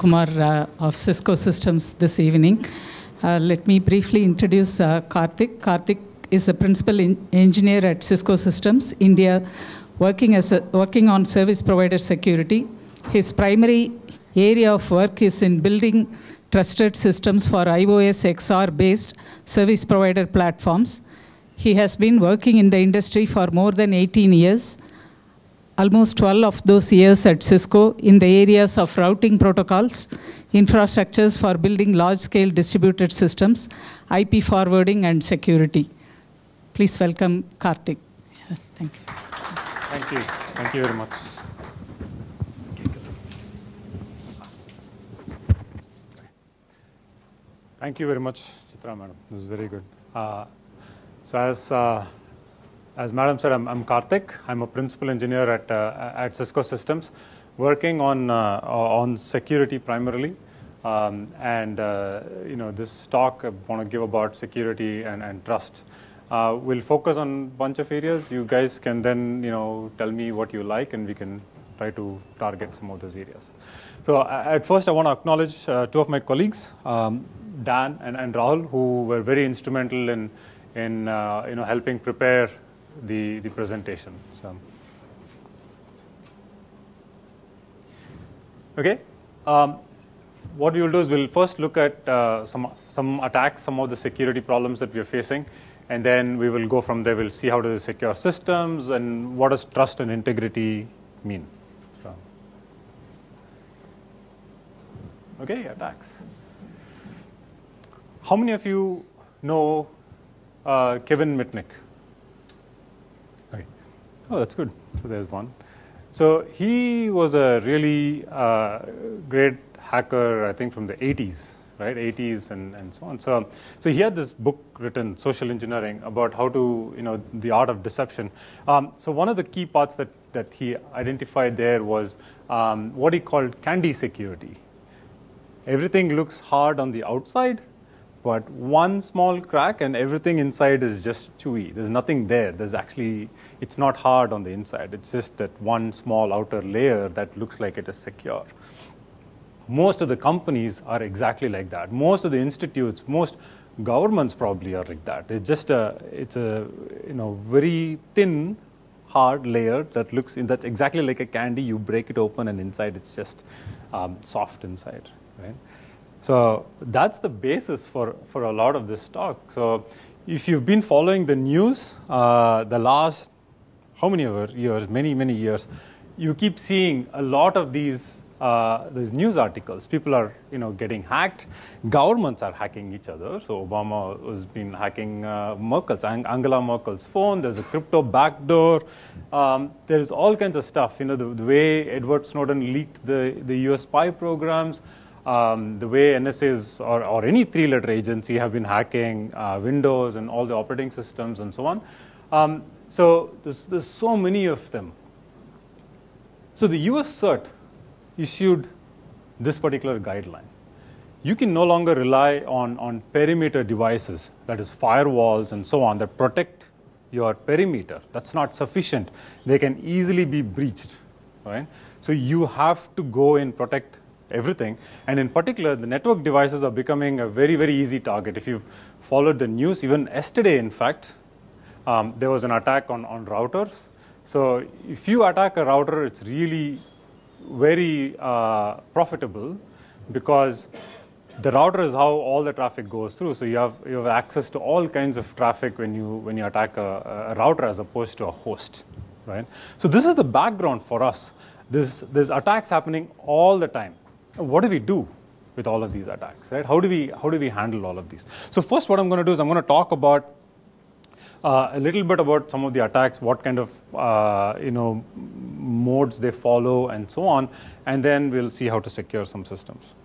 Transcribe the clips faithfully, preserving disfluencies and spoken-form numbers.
Kumar uh, of Cisco Systems this evening. Uh, let me briefly introduce uh, Karthik. Karthik is a principal engineer at Cisco Systems, India, working, as a, working on service provider security. His primary area of work is in building trusted systems for iOS X R-based service provider platforms. He has been working in the industry for more than eighteen years, almost twelve of those years at Cisco in the areas of routing protocols, infrastructures for building large-scale distributed systems, I P forwarding, and security. Please welcome Karthik. Thank you. Thank you. Thank you very much. Thank you very much, Chitra madam. This is very good. Uh, so as uh, as madam said, I'm, I'm Karthik. I'm a principal engineer at uh, at Cisco Systems, working on uh, on security primarily. Um, and uh, you know, this talk I want to give about security and, and trust. Uh, we'll focus on a bunch of areas. You guys can then you know tell me what you like, and we can try to target some of those areas. So uh, at first, I want to acknowledge uh, two of my colleagues, um, Dan and, and Rahul, who were very instrumental in in uh, you know helping prepare the the presentation. So, okay. Um, what we will do is we'll first look at uh, some some attacks, some of the security problems that we are facing, and then we will go from there. We'll see how to secure systems and what does trust and integrity mean. So, okay, attacks. How many of you know uh, Kevin Mitnick? Okay. Oh, that's good. So there's one. So he was a really uh, great hacker, I think, from the eighties, right? eighties and, and so on. So, so he had this book written, Social Engineering, about how to, you know, the art of deception. Um, so one of the key parts that, that he identified there was um, what he called candy security. Everything looks hard on the outside, but one small crack and everything inside is just chewy. There's nothing there. There's actually, it's not hard on the inside. It's just that one small outer layer that looks like it is secure. Most of the companies are exactly like that. Most of the institutes, most governments probably are like that. It's just a, it's a, you know, very thin, hard layer that looks, in, that's exactly like a candy. You break it open and inside it's just um, soft inside, right? So that's the basis for, for a lot of this talk. So if you've been following the news, uh, the last, how many years, many, many years, you keep seeing a lot of these, uh, these news articles. People are, you know, getting hacked. Governments are hacking each other. So Obama has been hacking uh, Merkel's, Angela Merkel's phone. There's a crypto backdoor. Um, there's all kinds of stuff. You know, the, the way Edward Snowden leaked the, the U S spy programs. Um, the way N S As or, or any three-letter agency have been hacking uh, Windows and all the operating systems and so on. Um, so there's, there's so many of them. So the U S CERT issued this particular guideline. You can no longer rely on, on perimeter devices, that is firewalls and so on, that protect your perimeter. That's not sufficient. They can easily be breached, right? So you have to go and protect everything, and in particular, the network devices are becoming a very, very easy target. If you've followed the news, even yesterday, in fact, um, there was an attack on, on routers. So if you attack a router, it's really very uh, profitable because the router is how all the traffic goes through. So you have, you have access to all kinds of traffic when you, when you attack a, a router as opposed to a host, right? So this is the background for us. This, there's attacks happening all the time. What do we do with all of these attacks, right? How do we how do we handle all of these? So first, what I'm going to do is I'm going to talk about uh, a little bit about some of the attacks, what kind of uh, you know modes they follow, and so on, and then we'll see how to secure some systems.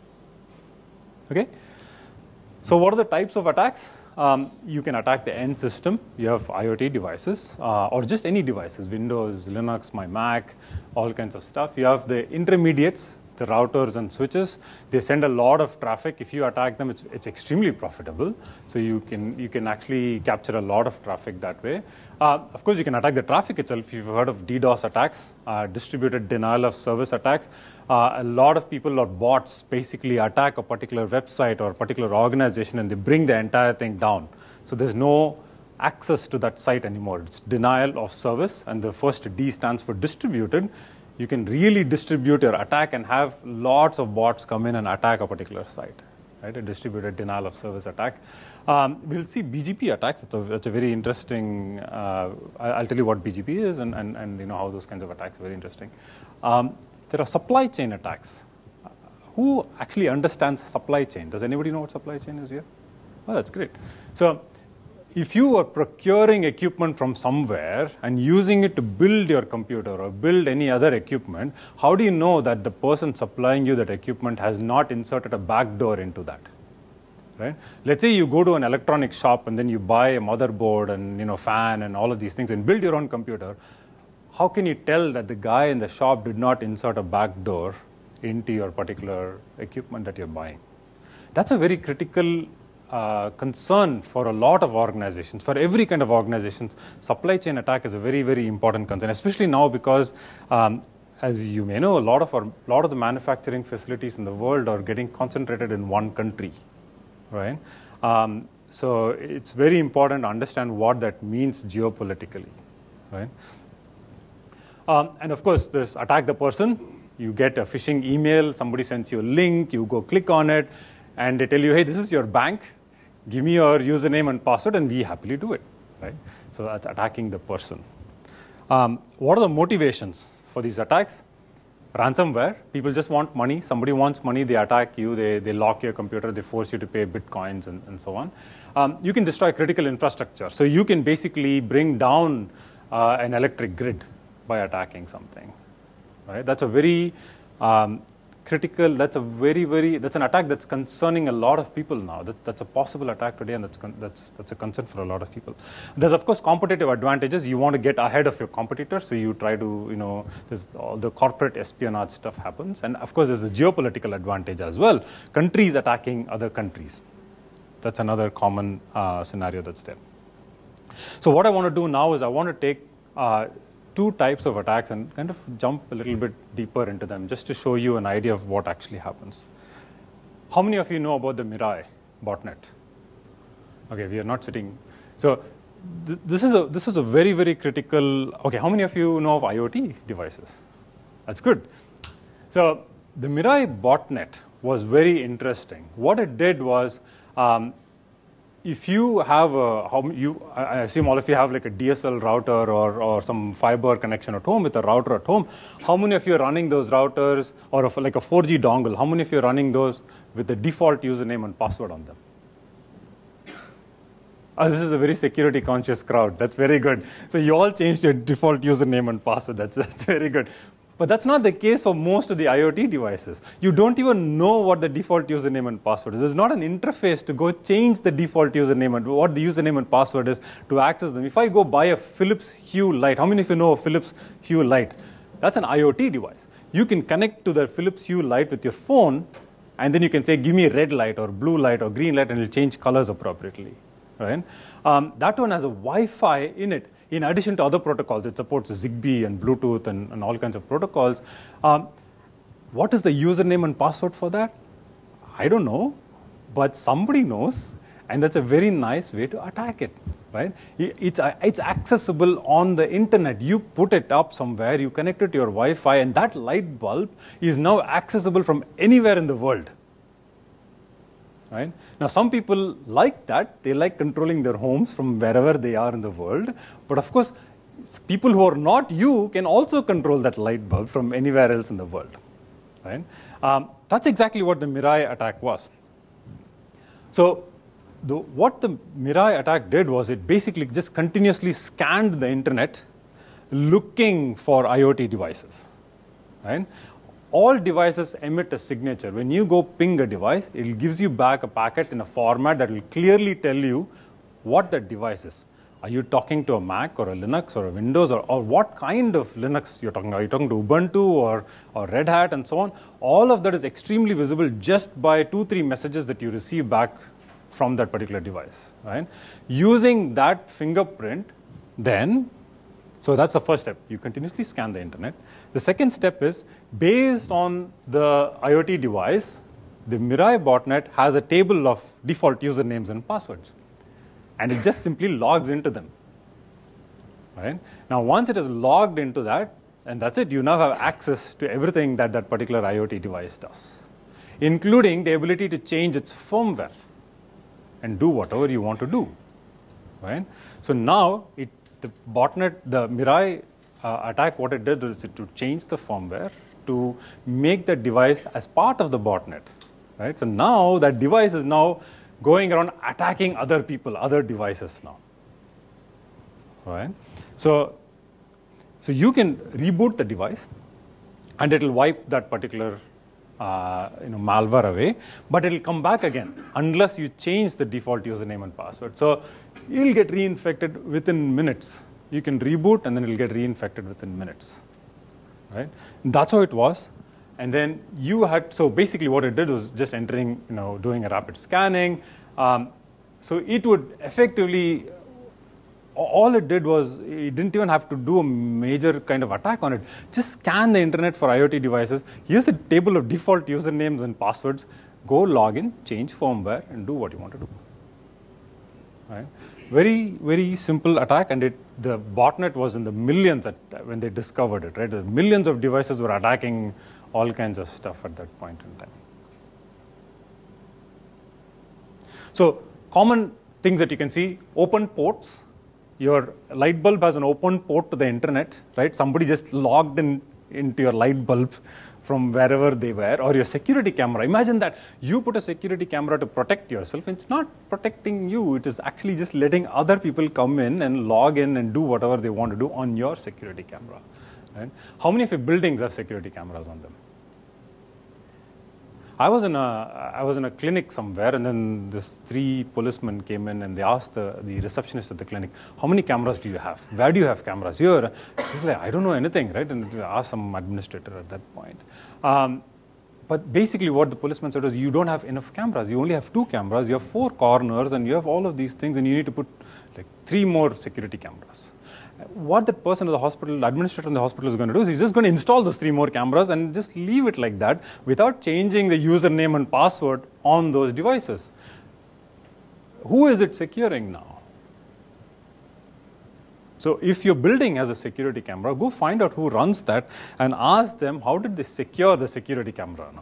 Okay. So what are the types of attacks? Um, you can attack the end system. You have IoT devices, uh, or just any devices, Windows, Linux, my Mac, all kinds of stuff. You have the intermediates. the routers and switches. They send a lot of traffic. If you attack them, it's, it's extremely profitable. So you can, you can actually capture a lot of traffic that way. Uh, of course, you can attack the traffic itself. You've heard of DDoS attacks, uh, distributed denial of service attacks. Uh, a lot of people or bots basically attack a particular website or a particular organization, and they bring the entire thing down. So there's no access to that site anymore. It's denial of service, and the first D stands for distributed. You can really distribute your attack and have lots of bots come in and attack a particular site, right? A distributed denial of service attack. Um, we'll see B G P attacks. It's a, it's a very interesting, uh, I'll tell you what B G P is and, and, and you know how those kinds of attacks are very interesting. Um, there are supply chain attacks. Who actually understands supply chain? Does anybody know what supply chain is here? Oh, that's great. So if you are procuring equipment from somewhere and using it to build your computer or build any other equipment, how do you know that the person supplying you that equipment has not inserted a backdoor into that? Right? Let's say you go to an electronic shop and then you buy a motherboard and you know fan and all of these things and build your own computer. How can you tell that the guy in the shop did not insert a backdoor into your particular equipment that you're buying? That's a very critical uh, concern for a lot of organizations. For every kind of organizations, supply chain attack is a very, very important concern, especially now because um, as you may know, a lot of our, lot of the manufacturing facilities in the world are getting concentrated in one country. Right? Um, so it's very important to understand what that means geopolitically. Right? Um, and of course, this attack the person, you get a phishing email, somebody sends you a link, you go click on it, and they tell you, hey, this is your bank, give me your username and password, and we happily do it. Right? So that's attacking the person. Um, what are the motivations for these attacks? Ransomware, people just want money. Somebody wants money, they attack you, they, they lock your computer, they force you to pay bitcoins and, and so on. Um, you can destroy critical infrastructure. So you can basically bring down uh, an electric grid by attacking something. Right? That's a very um, critical, that's a very, very, that's an attack that's concerning a lot of people now. That, that's a possible attack today, and that's, that's, that's a concern for a lot of people. There's, of course, competitive advantages. You want to get ahead of your competitors, so you try to, you know, there's all the corporate espionage stuff happens. And, of course, there's the geopolitical advantage as well. Countries attacking other countries. That's another common uh, scenario that's there. So what I want to do now is I want to take uh, two types of attacks and kind of jump a little bit deeper into them just to show you an idea of what actually happens. How many of you know about the Mirai botnet? Okay, we are not sitting. So th this is a this is a very, very critical. Okay, how many of you know of IoT devices? That's good. So the Mirai botnet was very interesting. What it did was, um, if you have a, how you, I assume all of you have like a D S L router or, or some fiber connection at home with a router at home. How many of you are running those routers, or of like a four G dongle? How many of you are running those with the default username and password on them? Oh, this is a very security conscious crowd. That's very good. So you all changed your default username and password. That's, that's very good. But that's not the case for most of the IoT devices. You don't even know what the default username and password is. There's not an interface to go change the default username and what the username and password is to access them. If I go buy a Philips Hue light, how many of you know a Philips Hue light? That's an IoT device. You can connect to the Philips Hue light with your phone, and then you can say, give me red light or blue light or green light, and it'll change colors appropriately. Right? Um, that one has a Wi-Fi in it. In addition to other protocols, it supports Zigbee and Bluetooth and, and all kinds of protocols. Um, what is the username and password for that? I don't know, but somebody knows, and that's a very nice way to attack it. Right? It's, it's accessible on the internet. You put it up somewhere, you connect it to your Wi-Fi, and that light bulb is now accessible from anywhere in the world. Right? Now, some people like that. They like controlling their homes from wherever they are in the world. But of course, people who are not you can also control that light bulb from anywhere else in the world. Right? Um, that's exactly what the Mirai attack was. So the, what the Mirai attack did was it basically just continuously scanned the internet looking for IoT devices. Right? All devices emit a signature. When you go ping a device, it gives you back a packet in a format that will clearly tell you what that device is. Are you talking to a Mac or a Linux or a Windows, or, or what kind of Linux you're talking? Are you talking to Ubuntu or, or Red Hat and so on? All of that is extremely visible just by two, three messages that you receive back from that particular device, right? Using that fingerprint, then, so that's the first step. You continuously scan the internet. The second step is, based on the IoT device, the Mirai botnet has a table of default usernames and passwords. And it just simply logs into them, right? Now, once it is logged into that, and that's it, you now have access to everything that that particular IoT device does, including the ability to change its firmware and do whatever you want to do, right? So now, it, the botnet, the Mirai uh, attack, what it did is it to change the firmware to make the device as part of the botnet, right? So now, that device is now going around attacking other people, other devices now, right? So, so you can reboot the device, and it will wipe that particular uh, you know, malware away, but it will come back again unless you change the default username and password. So you will get reinfected within minutes. You can reboot, and then it will get reinfected within minutes, right? And that's how it was. And then you had, so basically what it did was just entering, you know, doing a rapid scanning. Um, so it would effectively, all it did was, it didn't even have to do a major kind of attack on it. Just scan the internet for IoT devices. Here's a table of default usernames and passwords. Go log in, change firmware, and do what you want to do, right? Very, very simple attack, and it, the botnet was in the millions at, when they discovered it, right? The millions of devices were attacking all kinds of stuff at that point in time. So common things that you can see, open ports. Your light bulb has an open port to the internet, right? Somebody just logged in into your light bulb from wherever they were, or your security camera. Imagine that you put a security camera to protect yourself. It's not protecting you. It is actually just letting other people come in and log in and do whatever they want to do on your security camera. Right? How many of your buildings have security cameras on them? I was in a I was in a clinic somewhere, and then this three policemen came in and they asked the, the receptionist at the clinic, "How many cameras do you have? Where do you have cameras?" Here, she's like, "I don't know anything," right? And I asked some administrator at that point. Um, but basically, what the policeman said was, "You don't have enough cameras. You only have two cameras. You have four corners, and you have all of these things, and you need to put like three more security cameras." What that person in the hospital, administrator in the hospital is going to do is he's just going to install those three more cameras and just leave it like that without changing the username and password on those devices. Who is it securing now? So if your building has a security camera, go find out who runs that and ask them how did they secure the security camera now.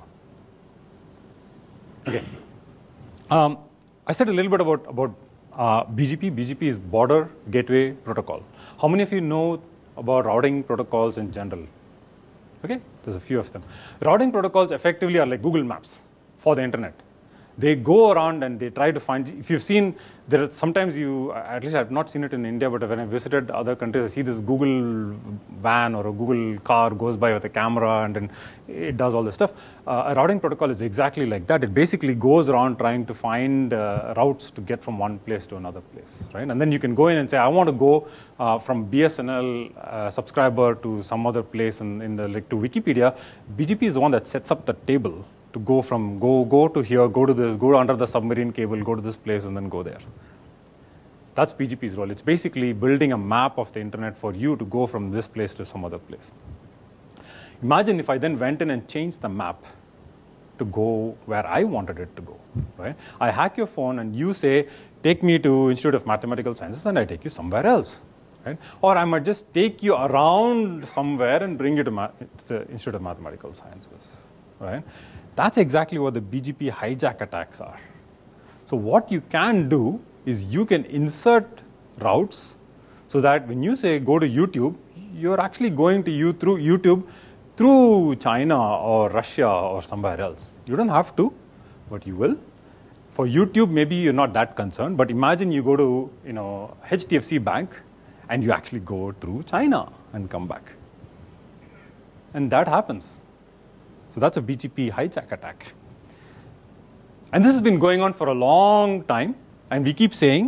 Okay. Um, I said a little bit about, about uh, B G P. B G P is Border Gateway Protocol. How many of you know about routing protocols in general? Okay, there's a few of them. Routing protocols effectively are like Google Maps for the internet. They go around and they try to find, if you've seen, there are sometimes you, at least I've not seen it in India, but when I visited other countries, I see this Google van or a Google car goes by with a camera and then it does all this stuff. Uh, a routing protocol is exactly like that. It basically goes around trying to find uh, routes to get from one place to another place, right? And then you can go in and say, I want to go uh, from B S N L uh, subscriber to some other place in, in the, like to Wikipedia. B G P is the one that sets up the table to go from, go, go to here, go to this, go under the submarine cable, go to this place, and then go there. That's B G P's role. It's basically building a map of the internet for you to go from this place to some other place. Imagine if I then went in and changed the map to go where I wanted it to go, right? I hack your phone and you say, take me to Institute of Mathematical Sciences, and I take you somewhere else, right? Or I might just take you around somewhere and bring you to, Ma to the Institute of Mathematical Sciences, right? That's exactly what the B G P hijack attacks are. So what you can do is you can insert routes so that when you say go to YouTube, you're actually going to you through YouTube through China or Russia or somewhere else. You don't have to, but you will. For YouTube, maybe you're not that concerned, but imagine you go to, you know, H D F C Bank and you actually go through China and come back. And that happens. So that's a B G P hijack attack. And this has been going on for a long time, and we keep saying,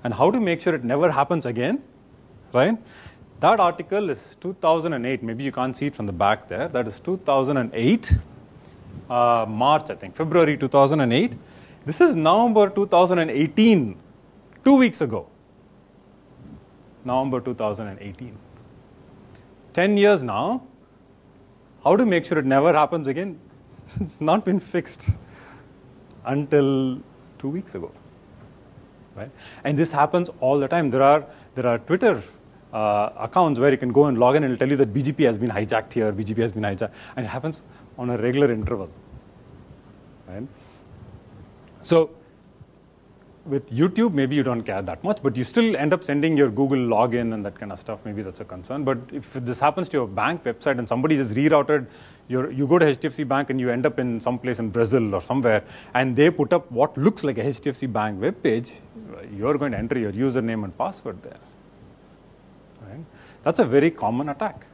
and how to make sure it never happens again, right? That article is two thousand eight. Maybe you can't see it from the back there. That is two thousand eight, uh, March, I think, February two thousand eight. This is November two thousand eighteen, two weeks ago. November two thousand eighteen. ten years now. How to make sure it never happens again? It's not been fixed until two weeks ago, right? And this happens all the time. There are there are Twitter uh, accounts where you can go and log in and it'll tell you that B G P has been hijacked here, B G P has been hijacked, and it happens on a regular interval, right? So with YouTube, maybe you don't care that much, but you still end up sending your Google login and that kind of stuff. Maybe that's a concern. But if this happens to your bank website and somebody just rerouted, your, you go to H D F C Bank and you end up in some place in Brazil or somewhere, and they put up what looks like a H D F C Bank web page, you're going to enter your username and password there. Right? That's a very common attack.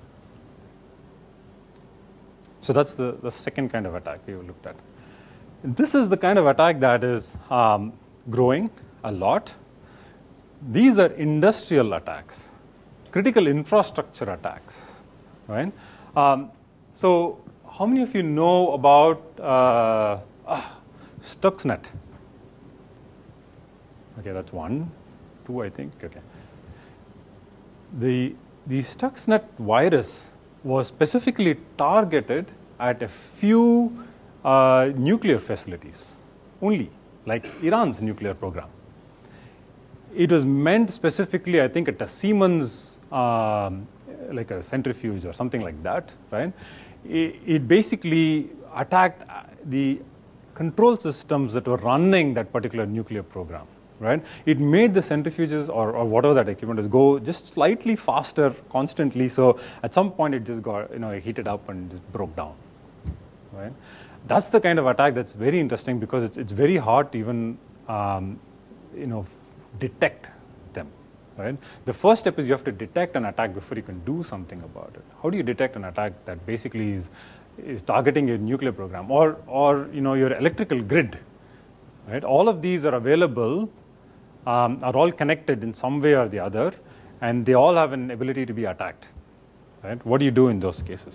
So that's the, the second kind of attack we looked at. This is the kind of attack that is um, growing a lot. These are industrial attacks, critical infrastructure attacks, right? Um, so how many of you know about uh, ah, Stuxnet? Okay, that's one, two, I think. Okay. The, the Stuxnet virus was specifically targeted at a few uh, nuclear facilities only, like Iran's nuclear program. It was meant specifically, I think, at a Siemens, um, like a centrifuge or something like that, right? It, it basically attacked the control systems that were running that particular nuclear program, right? It made the centrifuges or, or whatever that equipment is go just slightly faster constantly. So at some point it just got, you know, it heated up and just broke down, right? That's the kind of attack that's very interesting because it's, it's very hard to even, um, you know, detect them, right? The first step is you have to detect an attack before you can do something about it. How do you detect an attack that basically is, is targeting your nuclear program or, or, you know, your electrical grid, right? All of these are available, um, are all connected in some way or the other, and they all have an ability to be attacked, right? What do you do in those cases?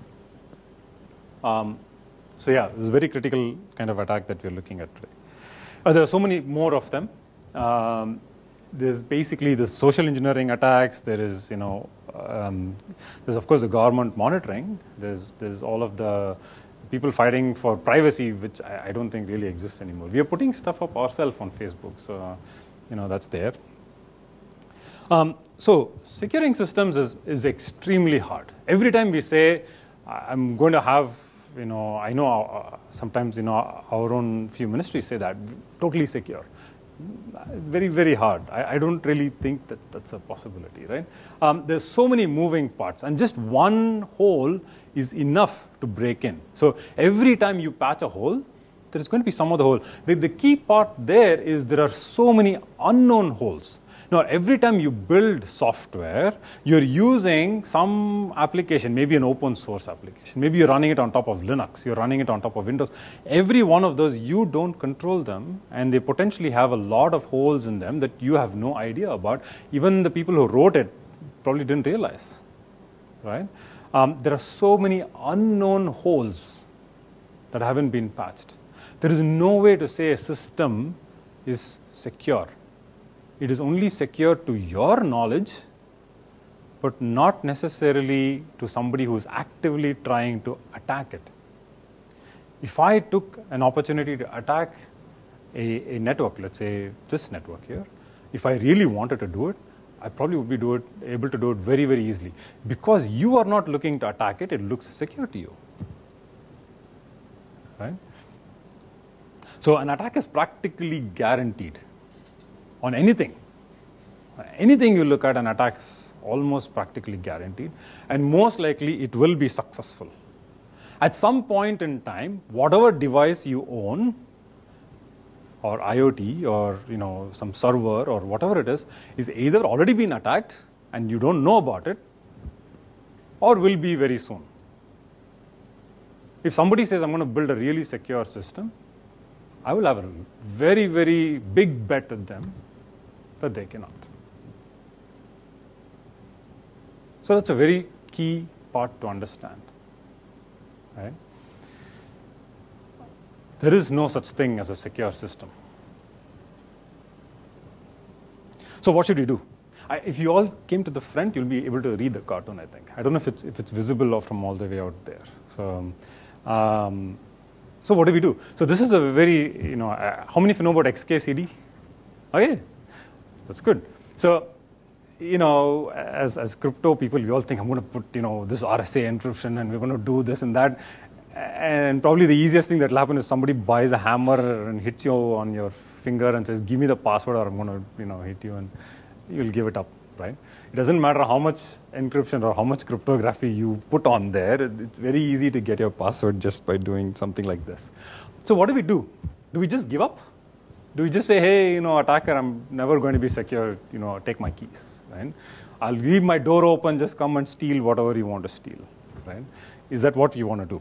Um, So yeah, this is a very critical kind of attack that we're looking at today. Uh, there are so many more of them. Um, there's basically the social engineering attacks. There is, you know, um, there's of course the government monitoring. There's there's all of the people fighting for privacy, which I, I don't think really exists anymore. We are putting stuff up ourselves on Facebook, so uh, you know that's there. Um, so securing systems is is extremely hard. Every time we say I'm going to have, you know, I know uh, sometimes, you know, our own few ministries say that, totally secure. Very, very hard. I, I don't really think that that's a possibility, right? Um, there's so many moving parts, and just one hole is enough to break in. So every time you patch a hole, there is going to be some other hole. The, the key part there is there are so many unknown holes. Now, every time you build software, you're using some application, maybe an open source application. Maybe you're running it on top of Linux. You're running it on top of Windows. Every one of those, you don't control them, and they potentially have a lot of holes in them that you have no idea about. Even the people who wrote it probably didn't realize, right? Um, there are so many unknown holes that haven't been patched. There is no way to say a system is secure. It is only secure to your knowledge, but not necessarily to somebody who is actively trying to attack it. If I took an opportunity to attack a, a network, let's say this network here, if I really wanted to do it, I probably would be do it, able to do it very, very easily. Because you are not looking to attack it, it looks secure to you, right? So an attack is practically guaranteed. On anything, anything you look at, an attack is almost practically guaranteed, and most likely it will be successful. At some point in time, whatever device you own, or IoT, or you know some server, or whatever it is, is either already been attacked and you don't know about it, or will be very soon. If somebody says, I'm going to build a really secure system, I will have a very, very big bet with them that they cannot. So that's a very key part to understand. Right? There is no such thing as a secure system. So what should we do? I, if you all came to the front, you'll be able to read the cartoon, I think. I don't know if it's, if it's visible or from all the way out there. So, um, so what do we do? So this is a very, you know, uh, how many of you know about X K C D? Okay, that's good. So, you know, as, as crypto people, we all think I'm going to put, you know, this R S A encryption and we're going to do this and that. And probably the easiest thing that will happen is somebody buys a hammer and hits you on your finger and says, give me the password or I'm going to, you know, hit you, and you'll give it up, right? It doesn't matter how much encryption or how much cryptography you put on there. It's very easy to get your password just by doing something like this. So what do we do? Do we just give up? Do we just say, hey, you know, attacker, I'm never going to be secure, you know, take my keys, right? I'll leave my door open, just come and steal whatever you want to steal, right? Is that what you want to do?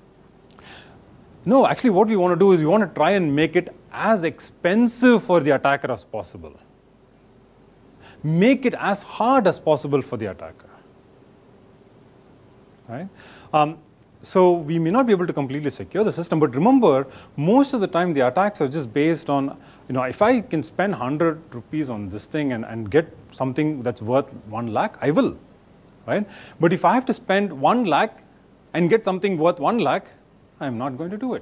No, actually what we want to do is we want to try and make it as expensive for the attacker as possible. Make it as hard as possible for the attacker. Right? Um, so we may not be able to completely secure the system, but remember, most of the time the attacks are just based on, you know, if I can spend one hundred rupees on this thing and, and get something that's worth one lakh, I will. Right? But if I have to spend one lakh and get something worth one lakh, I'm not going to do it.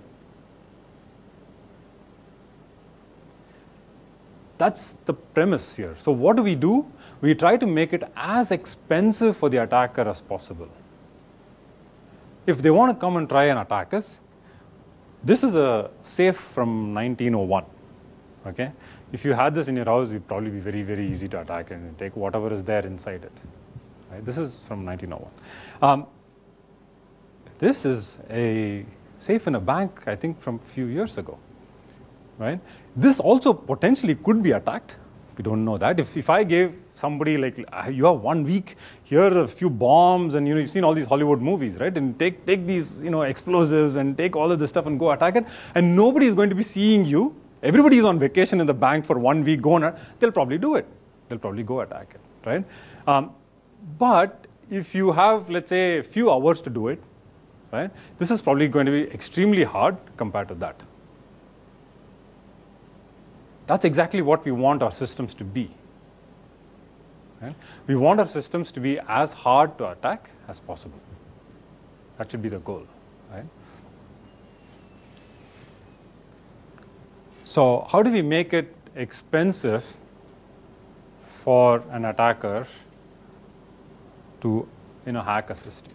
That's the premise here. So what do we do? We try to make it as expensive for the attacker as possible. If they want to come and try and attack us, this is a safe from nineteen oh one. Okay? If you had this in your house, it'd probably be very, very easy to attack it and take whatever is there inside it. Right? This is from nineteen oh one. Um, this is a safe in a bank, I think, from a few years ago. Right? This also potentially could be attacked. We don't know that. If, if I gave somebody like, you have one week, here are a few bombs, and you know, you've seen all these Hollywood movies, right? And take, take these, you know, explosives and take all of this stuff and go attack it, and nobody is going to be seeing you. Everybody is on vacation in the bank for one week, go on, they'll probably do it. They'll probably go attack it, right? Um, but if you have, let's say, a few hours to do it, right? This is probably going to be extremely hard compared to that. That's exactly what we want our systems to be. Right? We want our systems to be as hard to attack as possible. That should be the goal. Right? So how do we make it expensive for an attacker to, you know, hack a system?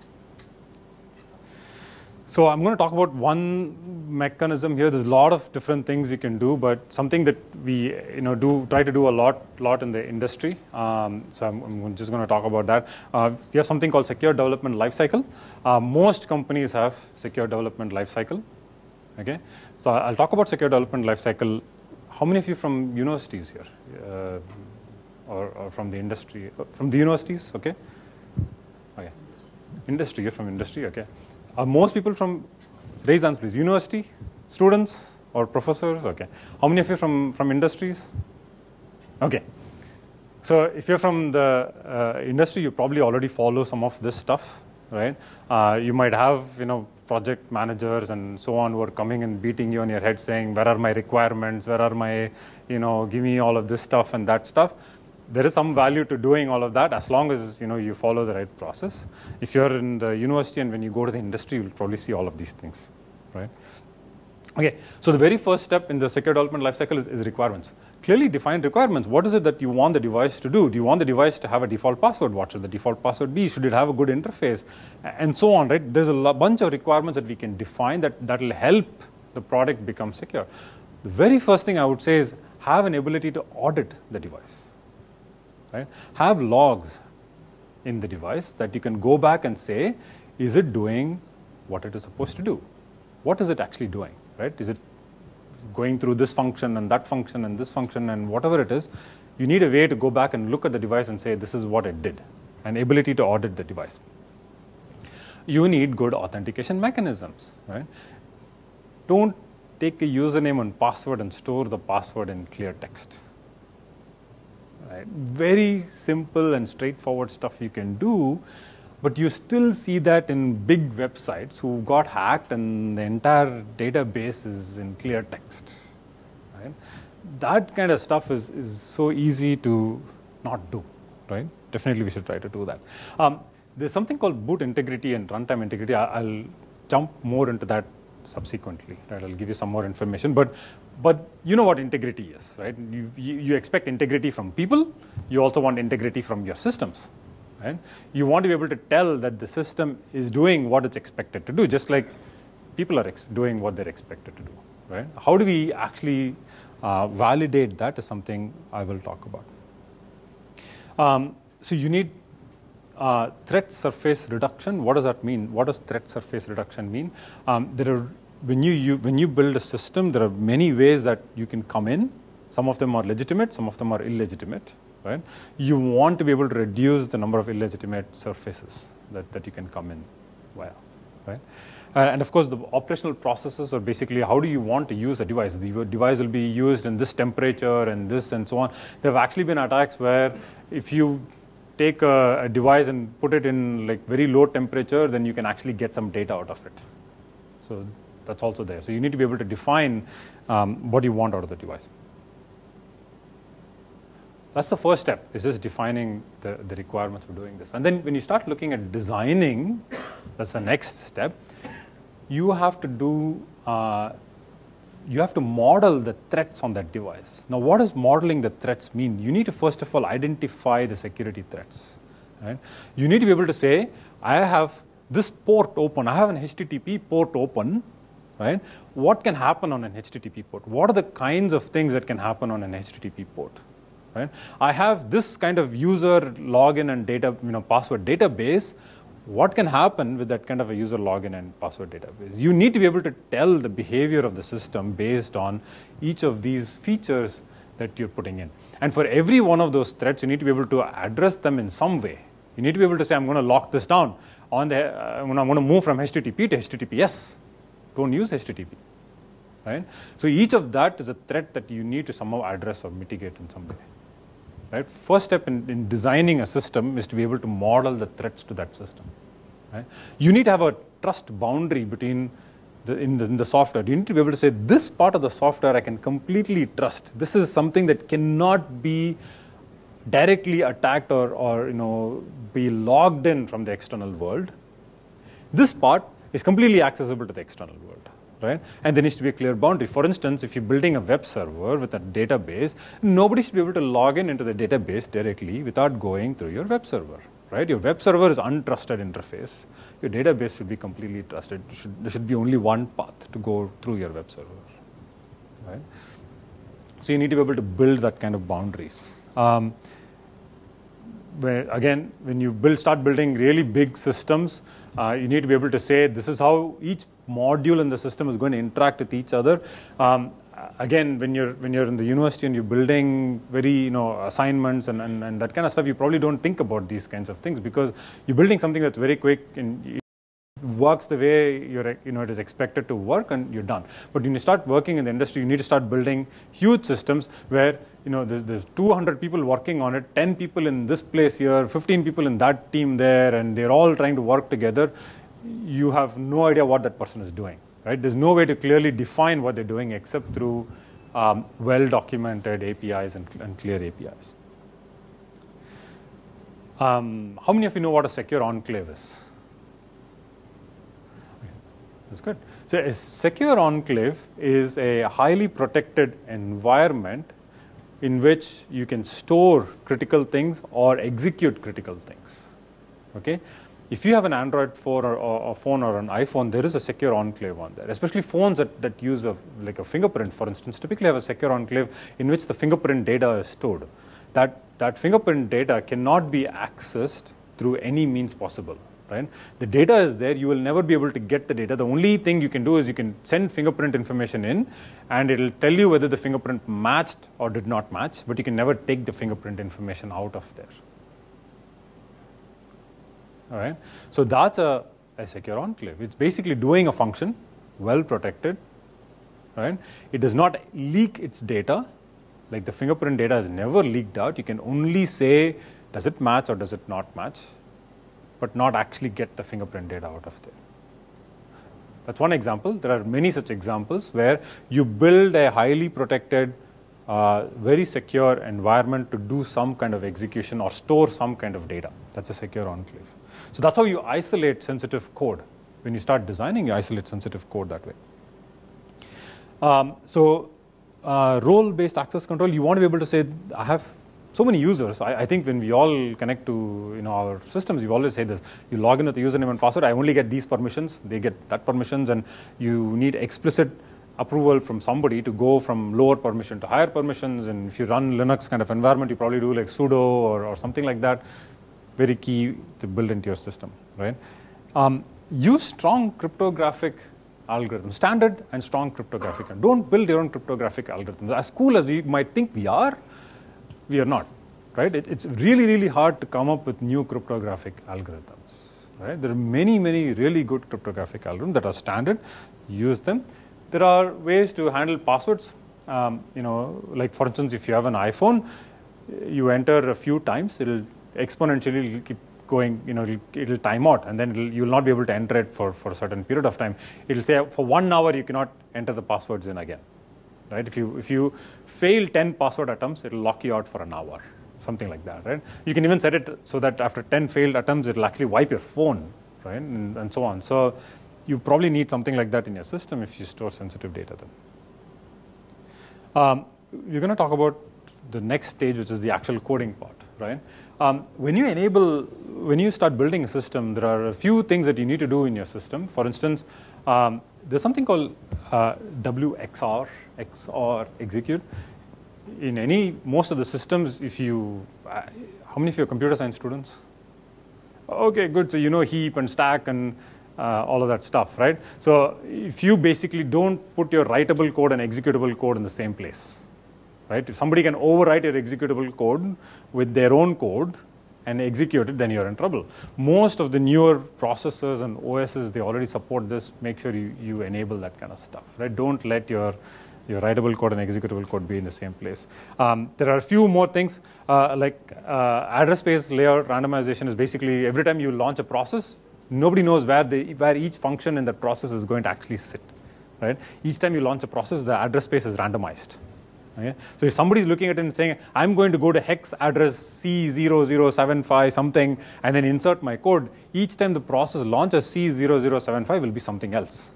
So I'm going to talk about one mechanism here. There's a lot of different things you can do, but something that we, you know, do try to do a lot, lot in the industry. Um, so I'm, I'm just going to talk about that. Uh, we have something called secure development lifecycle. Uh, most companies have secure development lifecycle. Okay. So I'll talk about secure development lifecycle. How many of you from universities here, uh, or, or from the industry? From the universities? Okay. Okay. Industry. You're from industry. Okay. Are most people from, raise hands please, university, students or professors? Okay. How many of you from, from industries? Okay. So if you're from the uh, industry, you probably already follow some of this stuff, right? Uh, you might have, you know, project managers and so on who are coming and beating you on your head saying, where are my requirements? Where are my, you know, give me all of this stuff and that stuff. There is some value to doing all of that as long as, you know, you follow the right process. If you're in the university and when you go to the industry, you'll probably see all of these things, right? Okay, so the very first step in the secure development lifecycle is, is requirements. Clearly defined requirements. What is it that you want the device to do? Do you want the device to have a default password? What should the default password be? Should it have a good interface? And so on, right? There's a bunch of requirements that we can define that that will help the product become secure. The very first thing I would say is have an ability to audit the device. Right? Have logs in the device that you can go back and say, is it doing what it is supposed to do? What is it actually doing? Right? Is it going through this function and that function and this function and whatever it is? You need a way to go back and look at the device and say, this is what it did. An ability to audit the device. You need good authentication mechanisms. Right? Don't take a username and password and store the password in clear text. Right? Very simple and straightforward stuff you can do, but you still see that in big websites who got hacked and the entire database is in clear text. Right? That kind of stuff is, is so easy to not do. Right? Definitely we should try to do that. Um, there's something called boot integrity and runtime integrity. I, I'll jump more into that subsequently. Right? I'll give you some more information. But, but you know what integrity is, right? You, you, you expect integrity from people. You also want integrity from your systems. Right? You want to be able to tell that the system is doing what it's expected to do, just like people are ex doing what they're expected to do. Right? How do we actually uh, validate that is something I will talk about. Um, so you need uh, threat surface reduction. What does that mean? What does threat surface reduction mean? Um, there are when you, you when you build a system, there are many ways that you can come in. Some of them are legitimate, some of them are illegitimate. Right? You want to be able to reduce the number of illegitimate surfaces that, that you can come in via. Right? Uh, and of course, the operational processes are basically how do you want to use a device. The device will be used in this temperature and this and so on. There have actually been attacks where if you take a, a device and put it in like very low temperature, then you can actually get some data out of it. So that's also there. So you need to be able to define um, what you want out of the device. That's the first step, is just defining the, the requirements for doing this. And then when you start looking at designing, that's the next step, you have to do, uh, you have to model the threats on that device. Now, what does modeling the threats mean? You need to first of all identify the security threats. Right? You need to be able to say, I have this port open, I have an H T T P port open. Right? What can happen on an H T T P port? What are the kinds of things that can happen on an H T T P port? Right? I have this kind of user login and data, you know, password database. What can happen with that kind of a user login and password database? You need to be able to tell the behavior of the system based on each of these features that you're putting in. And for every one of those threats, you need to be able to address them in some way. You need to be able to say, I'm going to lock this down. On the, uh, I'm going to move from H T T P to H T T P S. Don't use H T T P. Right? So each of that is a threat that you need to somehow address or mitigate in some way. Right? First step in, in designing a system is to be able to model the threats to that system. Right? You need to have a trust boundary between the in, the in the software. You need to be able to say, this part of the software I can completely trust. This is something that cannot be directly attacked or, or you know, be logged in from the external world. This part is completely accessible to the external world. Right? And there needs to be a clear boundary. For instance, if you're building a web server with a database, nobody should be able to log in into the database directly without going through your web server. Right? Your web server is untrusted interface. Your database should be completely trusted. Should, there should be only one path to go through your web server. Right? So you need to be able to build that kind of boundaries. Um, where, again, when you build, start building really big systems, uh, you need to be able to say, this is how each module in the system is going to interact with each other. Um, again, when you're when you're in the university and you're building very you know assignments and, and, and that kind of stuff, you probably don't think about these kinds of things because you're building something that's very quick and it works the way you're you know it is expected to work and you're done. But when you start working in the industry, you need to start building huge systems where you know there's, there's two hundred people working on it, ten people in this place here, fifteen people in that team there, and they're all trying to work together. You have no idea what that person is doing, right? There's no way to clearly define what they're doing except through um, well-documented A P Is and, and clear A P Is. Um, how many of you know what a secure enclave is? Okay, that's good. So a secure enclave is a highly protected environment in which you can store critical things or execute critical things. Okay? If you have an Android phone or, or a phone or an iPhone, there is a secure enclave on there. Especially phones that, that use a, like a fingerprint, for instance, typically have a secure enclave in which the fingerprint data is stored. That, that fingerprint data cannot be accessed through any means possible. Right? The data is there. You will never be able to get the data. The only thing you can do is you can send fingerprint information in, and it will tell you whether the fingerprint matched or did not match, but you can never take the fingerprint information out of there. All right. So that's a, a secure enclave. It's basically doing a function, well protected. Right? It does not leak its data, Like the fingerprint data is never leaked out. You can only say, does it match or does it not match, but not actually get the fingerprint data out of there. That's one example. There are many such examples where you build a highly protected, uh, very secure environment to do some kind of execution or store some kind of data. That's a secure enclave. So that's how you isolate sensitive code. When you start designing, you isolate sensitive code that way. Um, so uh, role-based access control, you want to be able to say, I have so many users. I, I think when we all connect to you know, our systems, you always say this. You log in with the username and password, I only get these permissions, they get that permissions, and you need explicit approval from somebody to go from lower permission to higher permissions. And if you run Linux kind of environment, you probably do like sudo or, or something like that. Very key to build into your system, right? Um, use strong cryptographic algorithms, standard and strong cryptographic. Don't build your own cryptographic algorithms. As cool as we might think we are, we are not, right? It, it's really, really hard to come up with new cryptographic algorithms, right? There are many, many really good cryptographic algorithms that are standard. Use them. There are ways to handle passwords. Um, you know, like for instance, if you have an iPhone, you enter a few times, it'll exponentially keep going, you know, it'll, it'll time out, and then it'll, you'll not be able to enter it for, for a certain period of time. It'll say for one hour you cannot enter the passwords in again, right? If you, if you fail ten password attempts, it'll lock you out for an hour, something like that, right? You can even set it so that after ten failed attempts, it'll actually wipe your phone, right, and, and so on. So you probably need something like that in your system if you store sensitive data then. Um, we're going to talk about the next stage, which is the actual coding part, right? Um, when you enable, when you start building a system, there are a few things that you need to do in your system. For instance, um, there's something called uh, W X R, X R execute. In any, most of the systems, if you, uh, how many of your computer science students? Okay, good. So you know heap and stack and uh, all of that stuff, right? So if you basically don't put your writable code and executable code in the same place, right? If somebody can overwrite your executable code with their own code and execute it, then you're in trouble. Most of the newer processors and O Ss, they already support this. Make sure you, you enable that kind of stuff, right? Don't let your, your writable code and executable code be in the same place. Um, there are a few more things, uh, like uh, address space layout randomization is basically every time you launch a process, nobody knows where, the, where each function in that process is going to actually sit, right? Each time you launch a process, the address space is randomized. Okay? So if somebody is looking at it and saying, I'm going to go to hex address C zero zero seven five something and then insert my code, each time the process launches C zero zero seven five will be something else,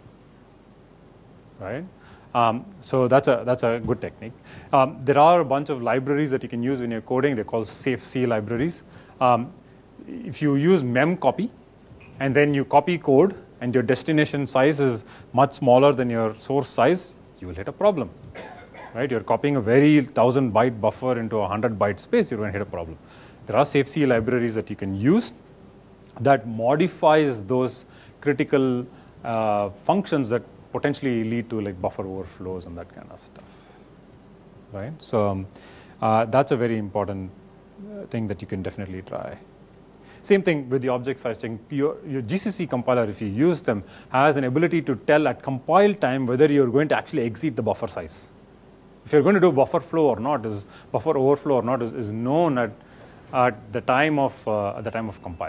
right? Um, so that's a, that's a good technique. Um, there are a bunch of libraries that you can use when you're coding. They're called safe C libraries. Um, if you use memcopy and then you copy code and your destination size is much smaller than your source size, you will hit a problem. Right? You're copying a very thousand byte buffer into a hundred byte space, you're going to hit a problem. There are safe C libraries that you can use that modifies those critical uh, functions that potentially lead to like buffer overflows and that kind of stuff. Right? So um, uh, that's a very important thing that you can definitely try. Same thing with the object size checking. Your, your G C C compiler, if you use them, has an ability to tell at compile time whether you're going to actually exceed the buffer size. If you're going to do buffer flow or not, is buffer overflow or not, is, is known at, at the time of uh, at the time of compile.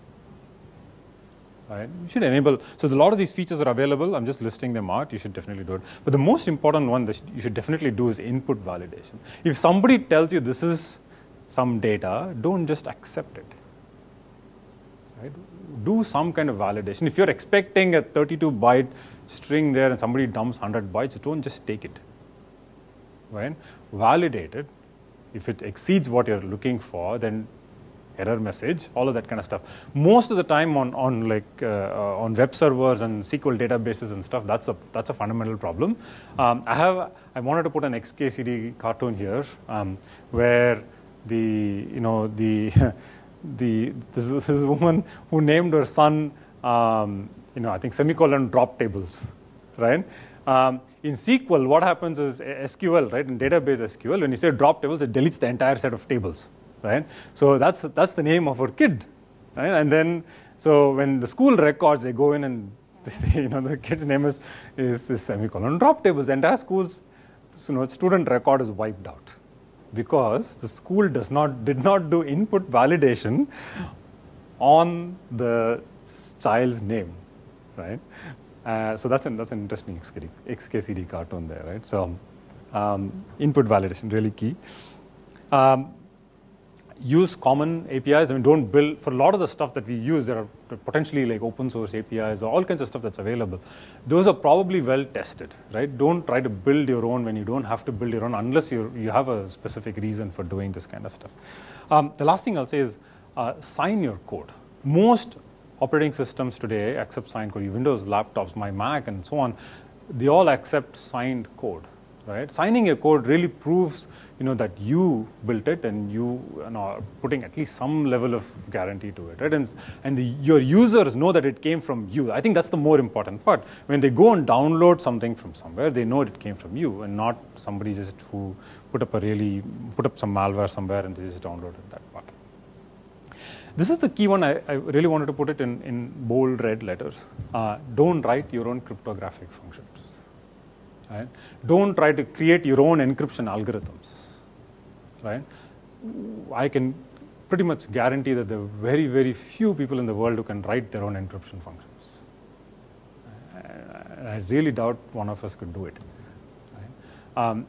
Right? You should enable. So a lot of these features are available. I'm just listing them out. You should definitely do it. But the most important one that you should definitely do is input validation. If somebody tells you this is some data, don't just accept it. Right? Do some kind of validation. If you're expecting a thirty-two byte string there and somebody dumps one hundred bytes, don't just take it. Right? Validate it. If it exceeds what you're looking for, then error message, all of that kind of stuff. Most of the time on on like uh, uh, on web servers and S Q L databases and stuff, that's a that's a fundamental problem. Um, I have I wanted to put an X K C D cartoon here um, where the you know the the this, this is a woman who named her son um, you know I think semicolon drop tables, right? Um, in S Q L, what happens is S Q L, right? In database S Q L, when you say drop tables, it deletes the entire set of tables, right? So that's that's the name of our kid, right? And then so when the school records, they go in and they say, you know, the kid's name is is this semicolon drop tables. The entire school's so, you know, student record is wiped out because the school does not did not do input validation on the child's name, right? Uh, so that's an that's an interesting X K C D cartoon there, right? So um, input validation really key. Um, use common A P Is. I mean, don't build for a lot of the stuff that we use. There are potentially like open source A P Is or all kinds of stuff that's available. Those are probably well tested, right? Don't try to build your own when you don't have to build your own unless you you have a specific reason for doing this kind of stuff. Um, the last thing I'll say is uh, sign your code. Most operating systems today accept signed code. Your Windows laptops, my Mac, and so on, they all accept signed code, right? Signing your code really proves, you know, that you built it and you, you know, are putting at least some level of guarantee to it, right? And, and the, your users know that it came from you. I think that's the more important part. When they go and download something from somewhere, they know it came from you and not somebody just who put up a really, put up some malware somewhere and they just downloaded that part. This is the key one. I, I really wanted to put it in, in bold red letters. Uh, don't write your own cryptographic functions. Right? Don't try to create your own encryption algorithms. Right? I can pretty much guarantee that there are very, very few people in the world who can write their own encryption functions. I, I really doubt one of us could do it. Right? Um,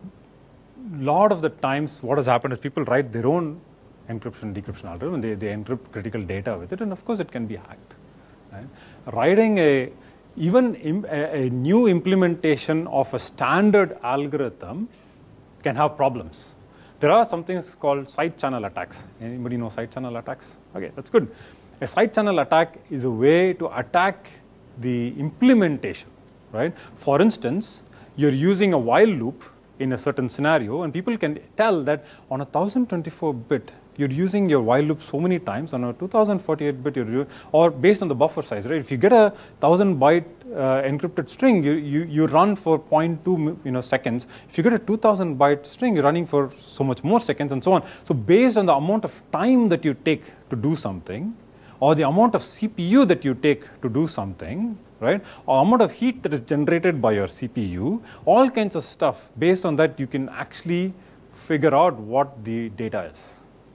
lot of the times what has happened is people write their own encryption decryption algorithm and they, they encrypt critical data with it, and of course it can be hacked. Right? Writing a even im, a, a new implementation of a standard algorithm can have problems. There are some things called side channel attacks. Anybody know side channel attacks? Okay, that's good. A side channel attack is a way to attack the implementation, right? For instance, you're using a while loop in a certain scenario, and people can tell that on a one thousand twenty-four bit, you're using your while loop so many times. On a two thousand forty-eight bit, you're, or based on the buffer size, right? If you get a thousand byte uh, encrypted string, you, you, you run for zero point two you know, seconds. If you get a two thousand byte string, you're running for so much more seconds and so on. So based on the amount of time that you take to do something, or the amount of C P U that you take to do something, right, or amount of heat that is generated by your C P U, all kinds of stuff, based on that you can actually figure out what the data is.